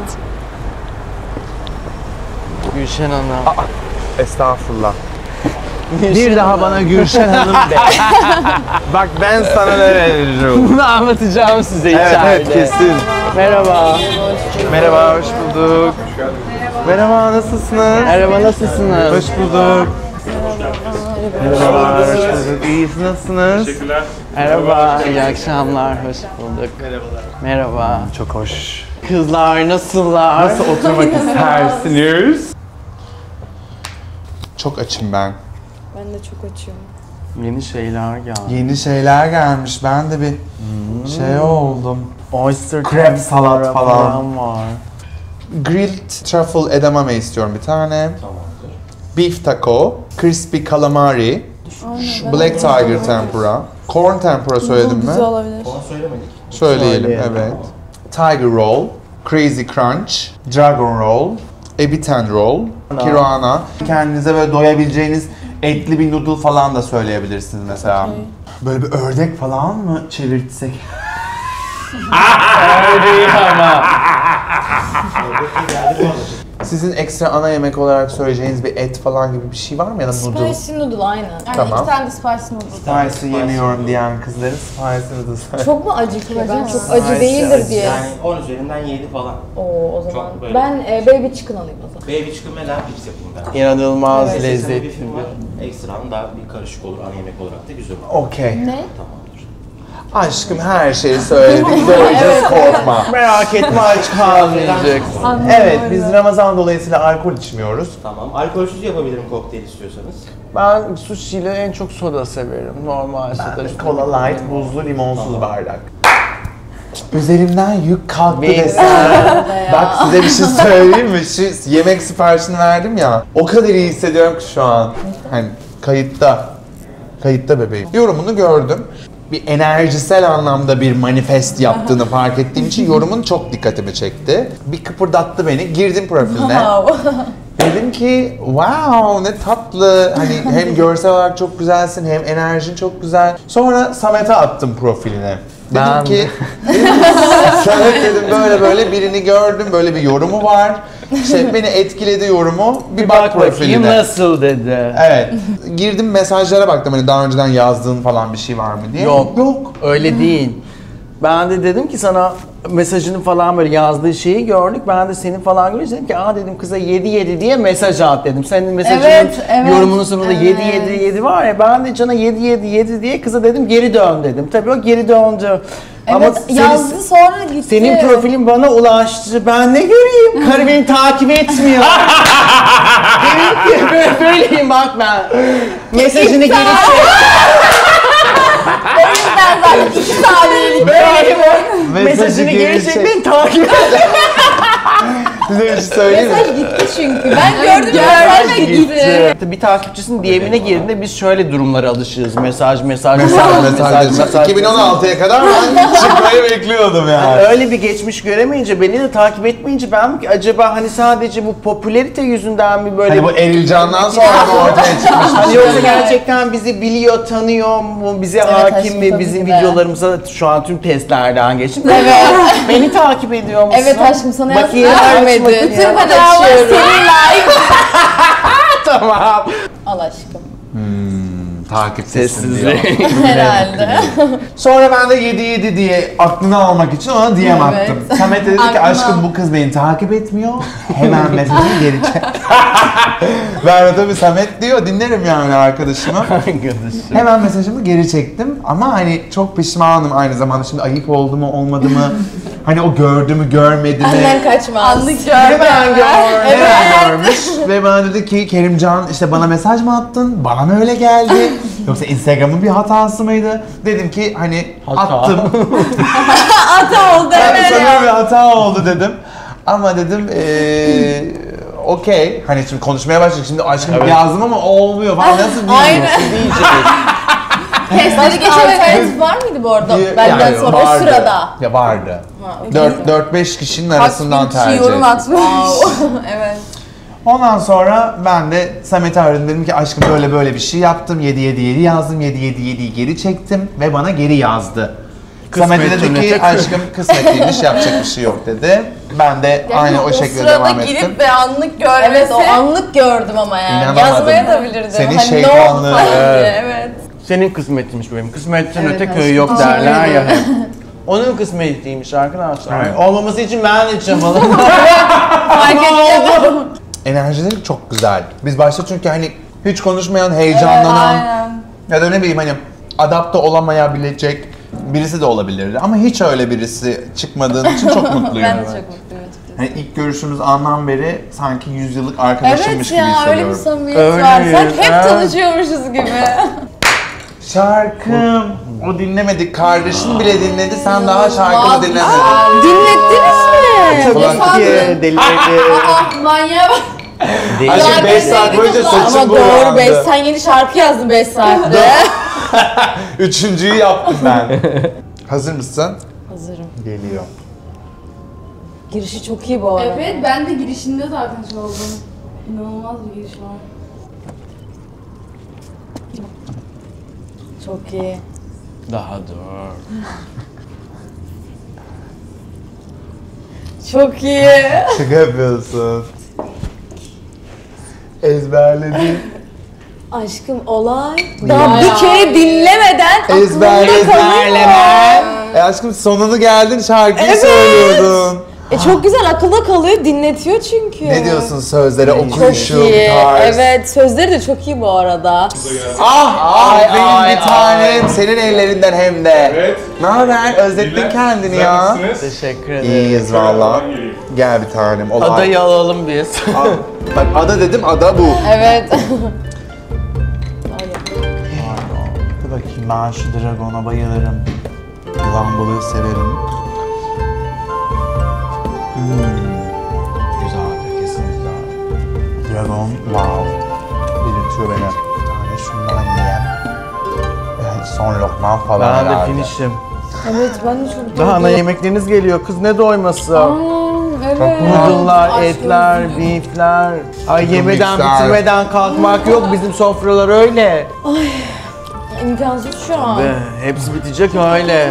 Gülşen Hanım. Estağfurullah. Bir daha bana Gülşen Hanım de. Bak ben sana ne veririm. Bunu anlatacağım size Evet, içeride. evet kesin. Merhaba. Merhaba, hoş bulduk. Merhaba, nasılsınız? Merhaba, nasılsınız? Hoş bulduk. Merhaba, hoş bulduk. İyisiniz, nasılsınız? Merhaba, iyi akşamlar, hoş bulduk. Merhabalar. Merhaba. Çok hoş. Kızlar nasıllar? Nasıl oturmak istersiniz? Çok açım ben. Ben de çok açıyorum. Yeni şeyler geldi. Yeni şeyler gelmiş. Ben de bir şey oldum. Oyster Crab crab salat falan. var. Grilled truffle edamame istiyorum bir tane. Beef taco, crispy calamari, şu black tiger tempura, corn tempura söyledim mi? Güzel olabilir. Söyleyelim, Söyleyelim. evet. Tiger roll, crazy crunch, dragon roll, ebiten roll, kiroana. Kendinize böyle doyabileceğiniz etli bir noodle falan da söyleyebilirsiniz mesela. Böyle bir ördek falan mı çevirtsek? Öyle ama. Sizin ekstra ana yemek olarak söyleyeceğiniz bir et falan gibi bir şey var mı ya da noodle? Spicy noodle aynen. Yani Tamam. iki tane de spicy noodle. Spicy yemiyorum diyen kızların spicy noodle söyle. Çok mu acı ki? Ben çok acı değildir diye. Yani on üzerinden yedi falan. Oo o zaman. Çok böyle. Ben e, baby chicken alayım o zaman. Baby chicken ve lamb pigs yapayım ben. İnanılmaz Evet. lezzetli. Bir film var. Ekstradan daha bir karışık olur ana yemek olarak da güzel olur. Okey. Ne? Tamamdır. Aşkım her şeyi söyledik. Doyacağız korkma. Merak etme, aç kalmayacaksın. Evet biz Ramazan dolayısıyla alkol içmiyoruz. Tamam. Alkolsüz yapabilirim kokteyl istiyorsanız. Ben sushi ile en çok soda severim. Normal soda. Cola light, buzlu, limonsuz bardak. Üzerimden yük kalktı Benim- desem. Bak size bir şey söyleyeyim mi? Şu yemek siparişini verdim ya. O kadar iyi hissediyorum ki şu an. Hani kayıtta. Kayıtta bebeğim. Yorumunu gördüm. Bir enerjisel anlamda bir manifest yaptığını fark ettiğim için yorumun çok dikkatimi çekti. Bir kıpırdattı beni. Girdim profiline. Dedim ki wow ne tatlı. Hani hem görsel olarak çok güzelsin hem enerjin çok güzel. Sonra Samet'e attım profiline. Dedim Ben- ki dedim, Samet dedim böyle böyle birini gördüm böyle bir yorumu var. İşte beni etkiledi yorumu. Bir, bak, Bak bakayım profiline. nasıl dedi. Evet. Girdim mesajlara baktım hani daha önceden yazdığın falan bir şey var mı diye. Yok. Yok. Öyle değil. Ben de dedim ki sana mesajını falan böyle yazdığı şeyi gördük. Ben de senin falan görünce dedim ki aa dedim kıza yedi yedi diye mesaj at dedim. Senin mesajının Evet, evet, yorumunun sonunda evet. yedi yedi yedi var ya ben de cana yedi yedi yedi diye kıza dedim geri dön dedim. Tabii o geri döndü. Evet senin- yazdı sonra gitti. Senin profilin bana ulaştı. Ben ne göreyim? Karı beni takip etmiyor. Dedim ki böyle, böyleyim bak ben. Mesajını geri çek. Ben zaten iki saniyelik Böyleyim. Mesajı Mesajını geri geri çek. çek. Beni takip et. Size bir şey söyleyeyim mi? Mesaj gitti çünkü. Ben gördüm mesaj gitti. Bir takipçisinin D M'ine girdiğinde biz şöyle durumlara alışığız. Mesaj, mesaj, Mesaj, mesaj. iki bin on altıya kadar ben çıkmayı bekliyordum yani. Öyle bir geçmiş göremeyince, beni de takip etmeyince ben ki acaba hani sadece bu popülerite yüzünden mi böyle... Hani bu Erilcan'dan sonra mı ortaya çıkmış? Hani yoksa gerçekten bizi biliyor, tanıyor mu, bize hakim aşkım, mi, tabii bizim ki de. videolarımıza şu an tüm testlerden geçtim. Evet. Beni takip ediyor musun? Evet aşkım sana yazdım. Bakayım, Vermedi. açmadım Bütün ya. fotoğrafları seninle aynı. Tamam. Al aşkım. Takiptesin diyor. Sessizlik. Herhalde. Sonra ben de yedi yedi diye aklını almak için ona D M Evet. attım. Samet dedi ki Aklını aşkım al. bu kız beni takip etmiyor. Hemen mesajını geri çek. Ben de tabii Samet diyor dinlerim yani arkadaşımı. Arkadaşım. Hemen mesajımı geri çektim ama hani çok pişmanım aynı zamanda. Şimdi ayıp oldu mu olmadı mı? Hani o gördü mü görmedi mi? Benden kaçmaz. Anlık Hemen gördüm. görmüş. Hemen görmüş. Ve bana dedi ki Kerimcan işte bana mesaj mı attın? Bana mı öyle geldi? Yoksa Instagram'ın bir hatası mıydı? Dedim ki hani Hata. attım. Hata oldu Yani evet. sanırım bir hata oldu dedim. Ama dedim eee okey. Hani şimdi konuşmaya başladık. Şimdi aşkım yazdım ama olmuyor falan. Nasıl Aynen. diyeceğiz? Diyeceğiz. Testleri geçen alternatif var mıydı bu arada? Diye- Benden yani sonra o vardı. sırada. Ya vardı. Ha, dört beş kişinin Kaç arasından bin kişi tercih yorum ettim. atmış. evet. Ondan sonra ben de Samet'e aradım, dedim ki aşkım böyle böyle bir şey yaptım, yedi yedi yedi yazdım, yedi yedi yediyi geri çektim ve bana geri yazdı. Samet de dedi ki aşkım kısmetliymiş, yapacak bir şey yok dedi. Ben de aynı o şekilde devam ettim. O sırada girip ve anlık görmesi. Evet, o anlık gördüm ama yani. İnanamadım. Yazmaya da bilirdim. Senin hani şeytanlığı. ne oldu falan diye, evet. Senin kısmetinmiş benim. Kısmetten Evet, öte aşkım. köy yok Teşekkür derler ya. ederim. Onun kısmetiymiş arkadaşlar. Evet. Olmaması için ben de çabaladım. Fark ettim. Enerjileri çok güzel. Biz başta çünkü hani hiç konuşmayan, heyecanlanan Aynen. ya da ne bileyim hani adapte olamayabilecek birisi de olabilirdi. Ama hiç öyle birisi çıkmadığın için çok mutluyum. Ben de çok mutluyum açıkçası. Hani ilk görüşümüz andan beri sanki yüz yıllık arkadaşımmış Evet gibi ya, öyle bir hissediyorum. samimiyet Öyle var. ya. Sanki hep tanışıyormuşuz gibi. Şarkım. O dinlemedi. Kardeşin bile dinledi. Sen daha şarkımı dinlemedin. Dinlettiniz mi? Falakiye, delirdi. Manyağa bak. Aşkım beş saat boyunca saçım Ama doğru, beş boyandı. sen yeni şarkı yazdın beş saatte. Üçüncüyü yaptım ben. Hazır mısın? Hazırım. Geliyor. Girişi çok iyi bu arada. Evet, ben de girişinde zaten şey oldum. İnanılmaz bir giriş var. Çok iyi. Daha dur. Çok iyi. Şaka yapıyorsun. Ezberledin. Aşkım olay. Daha bir kere dinlemeden aklımda Ezberle, kalıyor. ezberleme. E aşkım sonunu geldin şarkıyı Evet. söylüyordun. E çok güzel, akılda kalıyor, dinletiyor çünkü. Ne diyorsun sözlere, Çok okuyuşum, iyi. tarz. Evet, sözleri de çok iyi bu arada. Ah, ah benim ay, bir tanem. Senin ellerinden hem de. Evet. Ne haber? Özlettin kendini ya. Teşekkür ederim. İyiyiz valla. Gel bir tanem. Olay. Adayı alalım biz. Al. Bak ada dedim, ada bu. Evet. Dur bakayım, ben şu dragona bayılırım. Yılan balığı severim. Hmm. Güzeldir, kesinlikle. Dragon, wow. Diriltiyor beni. Bir tane şundan yiyeyim. Yani son lokman falan Ben de herhalde. finishim. Evet, ben de çok Daha ana yemekleriniz geliyor. Kız ne doyması. evet. Noodle'lar, Aşk etler, beefler. Ay yemeden güzel. bitirmeden kalkmak yok. Bizim sofralar öyle. İmkansız şu an. Ve hepsi bitecek öyle.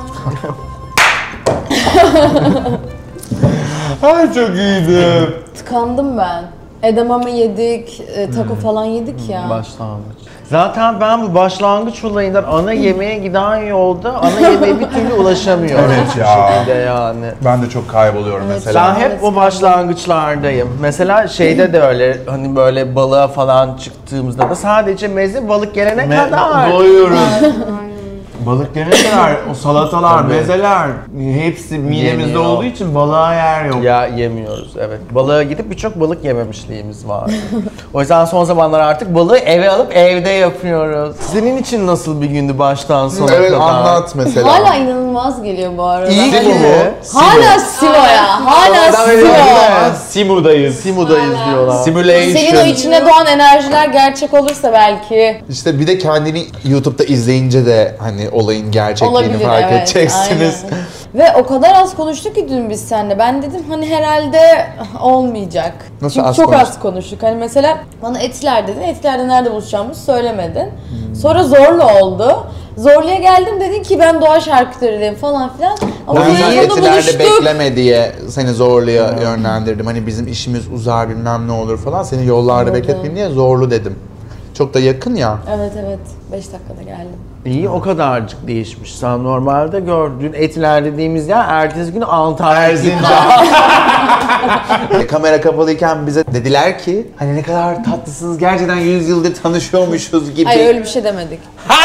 Ay çok iyiydi. Tıkandım ben. Edamame yedik, e, taco falan yedik ya. Başlangıç. Zaten ben bu başlangıç olayından ana yemeğe giden yolda ana yemeğe bir türlü ulaşamıyorum. Evet hiçbir ya. şekilde yani. Ben de çok kayboluyorum Evet. mesela. Ben hep o başlangıçlardayım. Mesela şeyde de öyle hani böyle balığa falan çıktığımızda da sadece meze balık gelene Me- kadar. Doyuyoruz. Balık gelene kadar o salatalar, mezeler hepsi midemizde Yeniyor. olduğu için balığa yer yok. Ya yemiyoruz evet. Balığa gidip birçok balık yememişliğimiz var. O yüzden son zamanlar artık balığı eve alıp evde yapıyoruz. Senin için nasıl bir gündü baştan sona Evet, kadar? anlat mesela. Hala inanılmaz geliyor bu arada. İyi Simu ki. mu? Hala Simo ya. Hala Simo. Simu'dayız. Simu'dayız diyorlar. Simulation. Senin o içine doğan enerjiler gerçek olursa belki İşte bir de kendini YouTube'da izleyince de hani olayın gerçekliğini olabilir. fark Evet, edeceksiniz. aynen. Ve o kadar az konuştuk ki dün biz seninle. Ben dedim hani herhalde olmayacak. Nasıl Çünkü az çok konuştuk? az konuştuk. Hani mesela bana Etiler dedin. Etiler'de nerede buluşacağımızı söylemedin. Sonra Zorlu oldu. Zorlu'ya geldim dedin ki ben doğa şarküterideyim falan filan. Ama Ben sonra sen burada etilerde buluştuk. bekleme diye seni Zorlu'ya yönlendirdim. Hani bizim işimiz uzar bilmem ne olur falan. Seni yollarda Anladım. bekletmeyeyim diye Zorlu dedim. Çok da yakın ya. Evet evet. beş dakikada geldim. İyi o kadarcık değişmiş. Sen normalde gördüğün Etiler dediğimiz yer ertesi gün Antalya. Erzincan. Kamera kapalıyken bize dediler ki hani ne kadar tatlısınız, gerçekten yüz yıldır tanışıyormuşuz gibi. Hayır öyle bir şey demedik.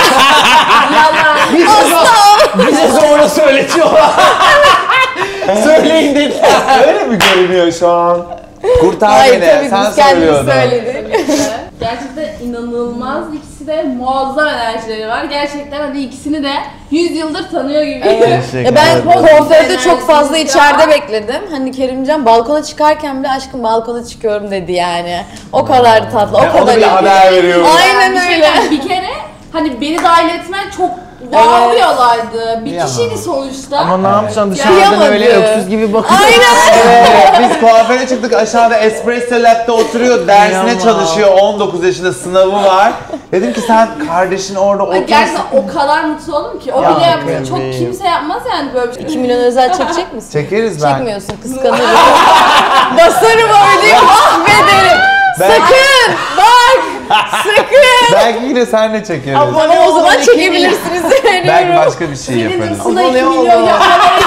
Bize sonra söyletiyorlar. Söyleyin dediler. Öyle mi görünüyor şu an? Kurtar Hayır beni, tabii sen biz kendimiz söylüyordun. söyledik. Gerçekten inanılmaz. İkisi de muazzam enerjileri var. Gerçekten hani ikisini de yüz yıldır tanıyor gibi. Teşekkür Ya ben ederim. kuaförde çok fazla Enerjisi içeride ya. bekledim. Hani Kerimcan balkona çıkarken bile aşkım balkona çıkıyorum dedi yani. O kadar tatlı, o Yani kadar ona bile iyi. haber veriyorum. Aynen Bir şey öyle. diyeyim, bir kere hani beni dahil etmen çok wow diyorlardı. Bir Ya. kişiydi sonuçta. Ama ne yapacaksın dışarıdan Kıyamadı. öyle öksüz gibi bakıyor. Evet, biz kuaföre çıktık, aşağıda espresso latte oturuyor, dersine Kıyamam. çalışıyor, on dokuz yaşında sınavı var. Dedim ki sen kardeşin orada Ay, otursun. gerçekten o kadar mutlu oldum ki. O Ya bile yaptı. Çok bebeğim. kimse yapmaz yani böyle bir şey. iki milyon özel çekecek misin? Çekeriz ben. Çekmiyorsun, kıskanırım. Basarım o videoyu, mahvederim. Ben- Sakın! Bak! Sakın! Belki yine senle çekeriz. Ama o zaman çekebilirsiniz Belki veriyorum. başka bir şey yaparız. Aslında iki milyon yapmaları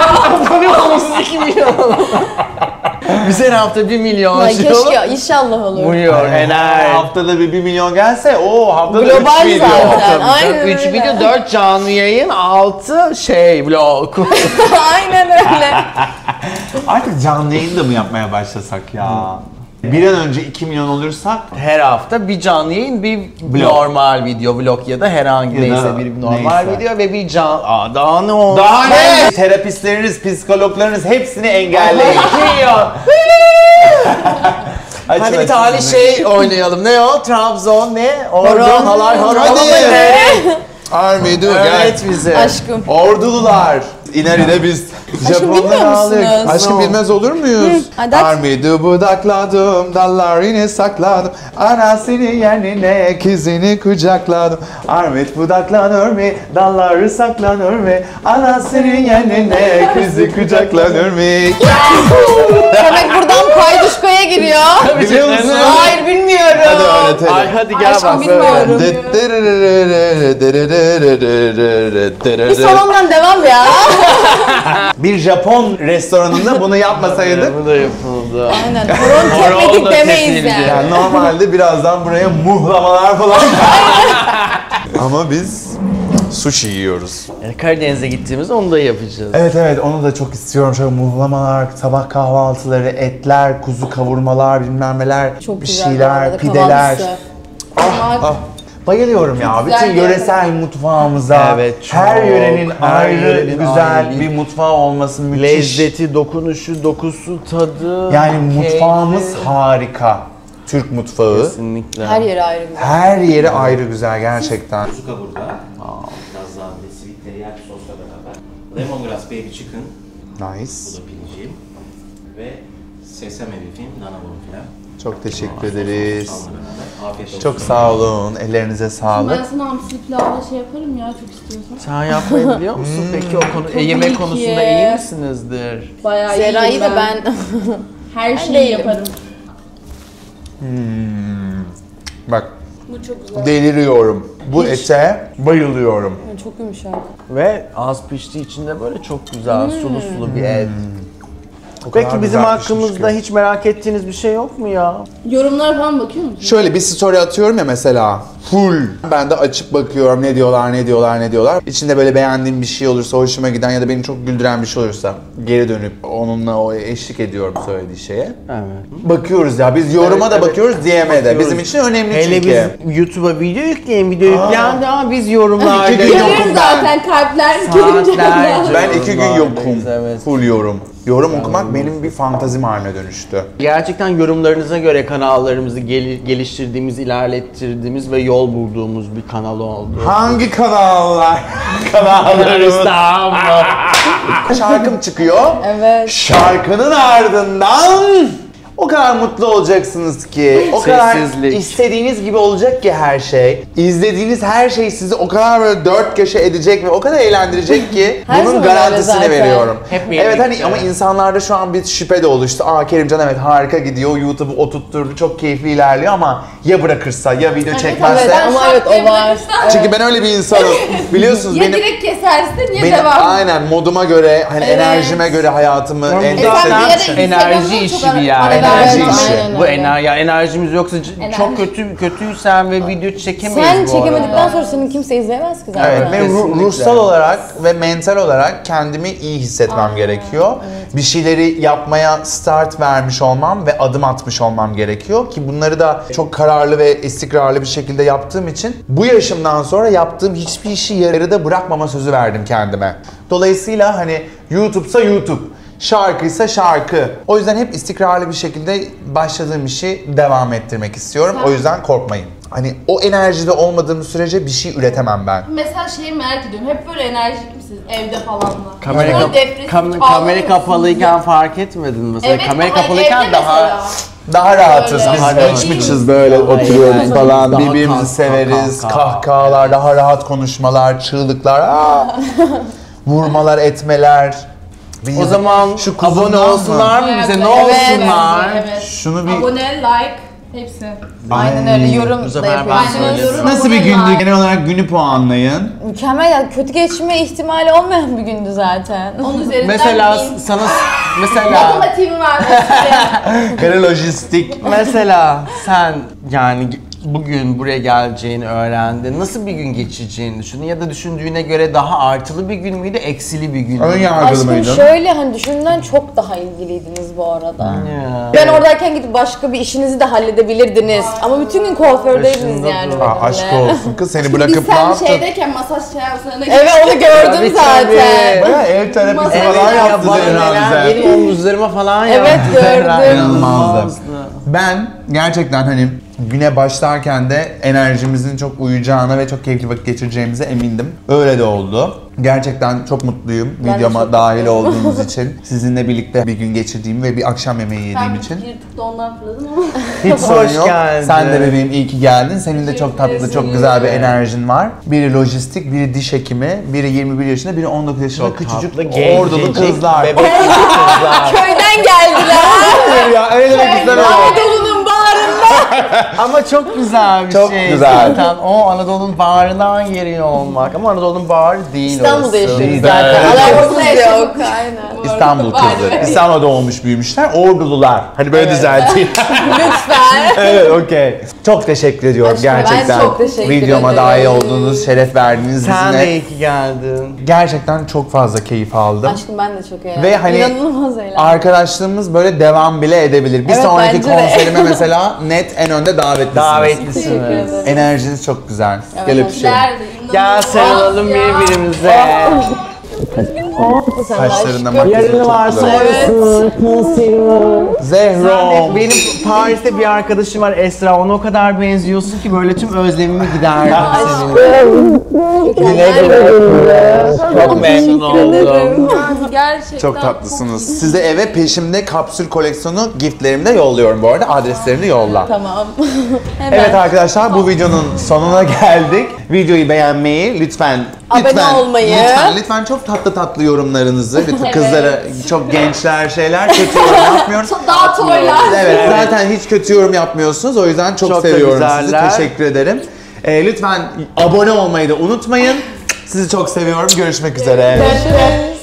yok mu? Biz her hafta bir milyon Ay şey olur. keşke, inşallah olur. Buyur Ener. Haftada bir bir milyon gelse, o haftada üç Global milyon. zaten. Aynen üç öyle. video, dört canlı yayın, altı şey vlog. Aynen öyle. Artık canlı yayın da mı yapmaya başlasak ya? Bir an önce iki milyon olursak Her hafta bir canlı yayın, bir Vlog. normal video, vlog ya da herhangi Ya neyse da bir normal neyse. video ve bir can... Aa daha ne oldu? daha ne? Terapistleriniz, psikologlarınız hepsini engelleyin. Açın, Hadi bir açın tane sizi. şey oynayalım. Ne o? Trabzon ne? Ordu, Horon. halay, horon. Hadi. Army do gel. Evet bize. Aşkım. Ordulular. İner ine biz. bilmiyor musunuz? Aşkım No. bilmez olur muyuz? Hadi aç. Armidu budakladım, dallar yine sakladım. Anasını yerine kızını kucakladım. Armut budaklanır mı, dalları saklanır mı? Anasını yerine kızı kucaklanır mı? Demek buradan payduşkoya giriyor. Biliyor musun? Hayır bilmiyorum. Hadi öğretelim. Ay hadi gel Aşkım bak bilmiyorum. Bir salondan devam ya. Bir Japon restoranında bunu yapmasaydık, Bu da yapıldı. Aynen. Horon Horon tepmedik da demeyiz kesildi. yani. yani normalde birazdan buraya muhlamalar falan. Ama biz sushi yiyoruz. Yani Karadeniz'e gittiğimizde onu da yapacağız. Evet evet, onu da çok istiyorum. Şöyle muhlamalar, sabah kahvaltıları, etler, kuzu kavurmalar, bilmem neler, Çok bir güzel bu şeyler, arada, pideler. kahvaltısı. Ah, ah. Bayılıyorum ya. güzel Bütün bir yöresel mutfağımıza. Evet, çok. Her yörenin Her ayrı yörenin güzel ayrı. bir mutfağı olması müthiş. Lezzeti, dokunuşu, dokusu, tadı. Yani keyfi. mutfağımız harika. Türk mutfağı. Kesinlikle. Her yeri ayrı güzel. Her yeri ayrı güzel gerçekten. Kuzu kaburga, biraz daha böyle sweet teriyaki sosla beraber. Lemongrass baby chicken, bu Nice. da pirincim. Ve sesame beef'im, dana bonfile. Çok teşekkür ederiz. Sosla beraber. Afiyet olsun. Çok sağ olun. Ellerinize sağlık. Ben sana hamsi pilavla şey yaparım ya çok istiyorsan. Sen yapmayı biliyor musun peki o konu? E, yemek Tabii konusunda ki. iyi misinizdir? Bayağı Zera'yı iyiyim da ben Her Ben şeyi değilim. yaparım. Bak, Bu çok güzel. deliriyorum. Bu ete bayılıyorum. çok yumuşak. Ve az piştiği için de böyle çok güzel sulu sulu bir et. O kadar Peki bizim güzel pişmiş hakkımızda ki. hiç merak ettiğiniz bir şey yok mu ya? Yorumlara falan bakıyor musun? Şöyle bir story atıyorum ya mesela. Full. Ben de açıp bakıyorum ne diyorlar, ne diyorlar, ne diyorlar. İçinde böyle beğendiğim bir şey olursa, hoşuma giden ya da beni çok güldüren bir şey olursa geri dönüp onunla o eşlik ediyorum söylediği şeye. Evet. Bakıyoruz ya. Biz yoruma Evet, da evet. bakıyoruz, D M'e de. Bakıyoruz. Bizim için önemli Hele çünkü. biz YouTube'a video yükleyin, video yüklendi ama biz yorumlarda İki gün yok. yokum Görüyoruz ben. zaten kalpler gelince. Saatlerce. Ben iki gün yokum. Yorumlardayız, evet. Full yorum. Yorum okumak benim bir fantazim haline dönüştü. Gerçekten yorumlarınıza göre kanallarımızı gel- geliştirdiğimiz, ilerlettirdiğimiz ve yol bulduğumuz bir kanal oldu. Hangi kanallar? Kanallarımız. Şarkım çıkıyor. Evet. Şarkının ardından o kadar mutlu olacaksınız ki, o kadar Sessizlik. istediğiniz gibi olacak ki her şey. İzlediğiniz her şey sizi o kadar böyle dört köşe edecek ve o kadar eğlendirecek ki Her bunun zaman öyle garantisini zaten. veriyorum. Hep evet birlikte. hani ama insanlarda şu an bir şüphe de oluştu. Aa Kerimcan evet harika gidiyor, YouTube'u oturtturdu, çok keyifli ilerliyor ama ya bırakırsa, ya video çekmezse. evet, ama evet, o var. Çünkü ben öyle bir insanım. Biliyorsunuz Ya benim direkt kesersin ya benim devam. aynen moduma göre, hani Evet. enerjime göre hayatımı Ama en bu Zaten zaten bir ara enerji Instagram'da işi çok bir yani. ara- Enerji Evet, işi. aynen Bu öyle. ener ya enerjimiz yoksa c- Enerji. çok kötü kötüysen ve video çekemeyiz Sen bu çekemedikten arada. sonra seni kimse izleyemez ki zaten. Evet, ve ru- Kesinlikle. ruhsal olarak ve mental olarak kendimi iyi hissetmem gerekiyor. Bir şeyleri yapmaya start vermiş olmam ve adım atmış olmam gerekiyor ki bunları da çok kararlı ve istikrarlı bir şekilde yaptığım için bu yaşımdan sonra yaptığım hiçbir işi yarıda bırakmama sözü verdim kendime. Dolayısıyla hani YouTube'sa YouTube, şarkıysa şarkı. O yüzden hep istikrarlı bir şekilde başladığım işi devam ettirmek istiyorum. O yüzden korkmayın. Hani o enerjide olmadığım sürece bir şey üretemem ben. Mesela şeyi merak ediyorum. Hep böyle enerjik misiniz evde falan da? Kamera, Böyle kap- depresif kam- falan kamera mısınız? kapalıyken fark etmedin mi? Mesela Evet, kamera ama kapalıyken evde daha mesela. Daha rahatız Öyle. biz, Daha mıç rahat. mıçız böyle Daha oturuyoruz eğlenceli. falan, Daha birbirimizi kalk, severiz, kalk, kalk. kahkahalar, daha rahat konuşmalar, çığlıklar, aa! Vurmalar, etmeler. Bir- o zaman şu abone kuzundan mı? olsunlar mı bize? Ne Evet, olsunlar? Evet, evet. Şunu bir Abone, like, hepsi. Aynen Ay, öyle, yorum bu da sefer ben yapıyorsunuz. Aynen öyle. söyledim. nasıl bir Abone, gündü? like. Genel olarak günü puanlayın. Mükemmel ya, kötü geçme ihtimali olmayan bir gündü zaten. Onun üzerinden Mesela bin. sana mesela Matematiğimi vermek Kara lojistik. mesela sen yani bugün buraya geleceğini öğrendin. Nasıl bir gün geçireceğini düşündün ya da düşündüğüne göre daha artılı bir gün müydü, eksili bir gün Ön müydü? yargılı Aşkım mıydın? şöyle, hani düşündüğümden çok daha ilgiliydiniz bu arada. Ya. Ben oradayken gidip başka bir işinizi de halledebilirdiniz. Ama bütün gün kuafördeydiniz Başında yani dur. benimle. Aa, aşk olsun kız, seni Biz bırakıp ne sen yaptın? şeydeyken masaj seanslarına Evet, onu gördüm Tabii, zaten. tabii. Bayağı ev terapisi Evet falan ya, yaptı bana Zehra neler, bize. benim omuzlarıma falan Evet, yaptı Zehra. gördüm. İnanılmazdı. Ben gerçekten hani güne başlarken de enerjimizin çok uyacağına ve çok keyifli vakit geçireceğimize emindim. Öyle de oldu. Gerçekten çok mutluyum Ben de videoma çok dahil mutluyum. olduğunuz için. Sizinle birlikte bir gün geçirdiğim ve bir akşam yemeği yediğim Ben için. yırtık da ondan fırladım ama. Hiç sorun Hoş yok. geldin. Sen de bebeğim, iyi ki geldin. Senin de çok tatlı, çok güzel bir enerjin var. Biri lojistik, biri diş hekimi, biri yirmi bir yaşında, biri on dokuz yaşında Çok küçücük tatlı, genç, ordulu gencecik, kızlar. bebek kızlar. Köyden geldiler. ya öyle demek istemem. Anadolu'nun bağrında. Ama çok güzel bir Çok şey. güzel. Zaten o Anadolu'nun bağrından geliyor olmak. Ama Anadolu'nun bağrı değil İstanbul'da orası. yaşıyoruz Değil. zaten. Evet. Alakasız yok. Aynen. İstanbul kızı. İstanbul'da doğmuş büyümüşler. Ordulular. Hani böyle düzelteyim. Lütfen. evet, okey. Çok teşekkür ediyorum Aşkım, ben gerçekten. çok teşekkür Videoma ederim. dahil olduğunuz, şeref verdiğiniz Sen bizimle. de iyi ki geldin. Gerçekten çok fazla keyif aldım. Aşkım, ben de çok eğlendim. Ve hani İnanılmaz eğlendim. arkadaşlığımız böyle devam bile edebilir. Bir Evet, sonraki bence de. konserime mesela net en önde davetlisiniz. Davetlisiniz. Teşekkür ederim. Enerjiniz çok güzel. Evet, Gel evet. öpüşelim. Gel sarılalım birbirimize. Saçlarında Aşkım. Yarını var, makyajı çok güzel. sonrası, konseri var. Zehrom. Benim Paris'te bir arkadaşım var Esra, ona o kadar benziyorsun ki böyle tüm özlemimi giderdim senin. Güle güle. Çok memnun oldum. Gerçekten. Çok tatlısınız. Size eve peşimde kapsül koleksiyonu giftlerimi de yolluyorum bu arada. Adreslerini yolla. Tamam. Evet arkadaşlar, bu videonun sonuna geldik. Videoyu beğenmeyi lütfen Abone lütfen, olmayı. lütfen lütfen çok tatlı tatlı yorumlarınızı, lütfen kızlara çok gençler şeyler kötü yorum yapmıyoruz. Daha toylar. Evet, zaten hiç kötü yorum yapmıyorsunuz. O yüzden çok, Çok da seviyorum sizi. güzeller. Teşekkür ederim. Ee, lütfen abone olmayı da unutmayın. Sizi çok seviyorum. Görüşmek üzere. Görüşürüz.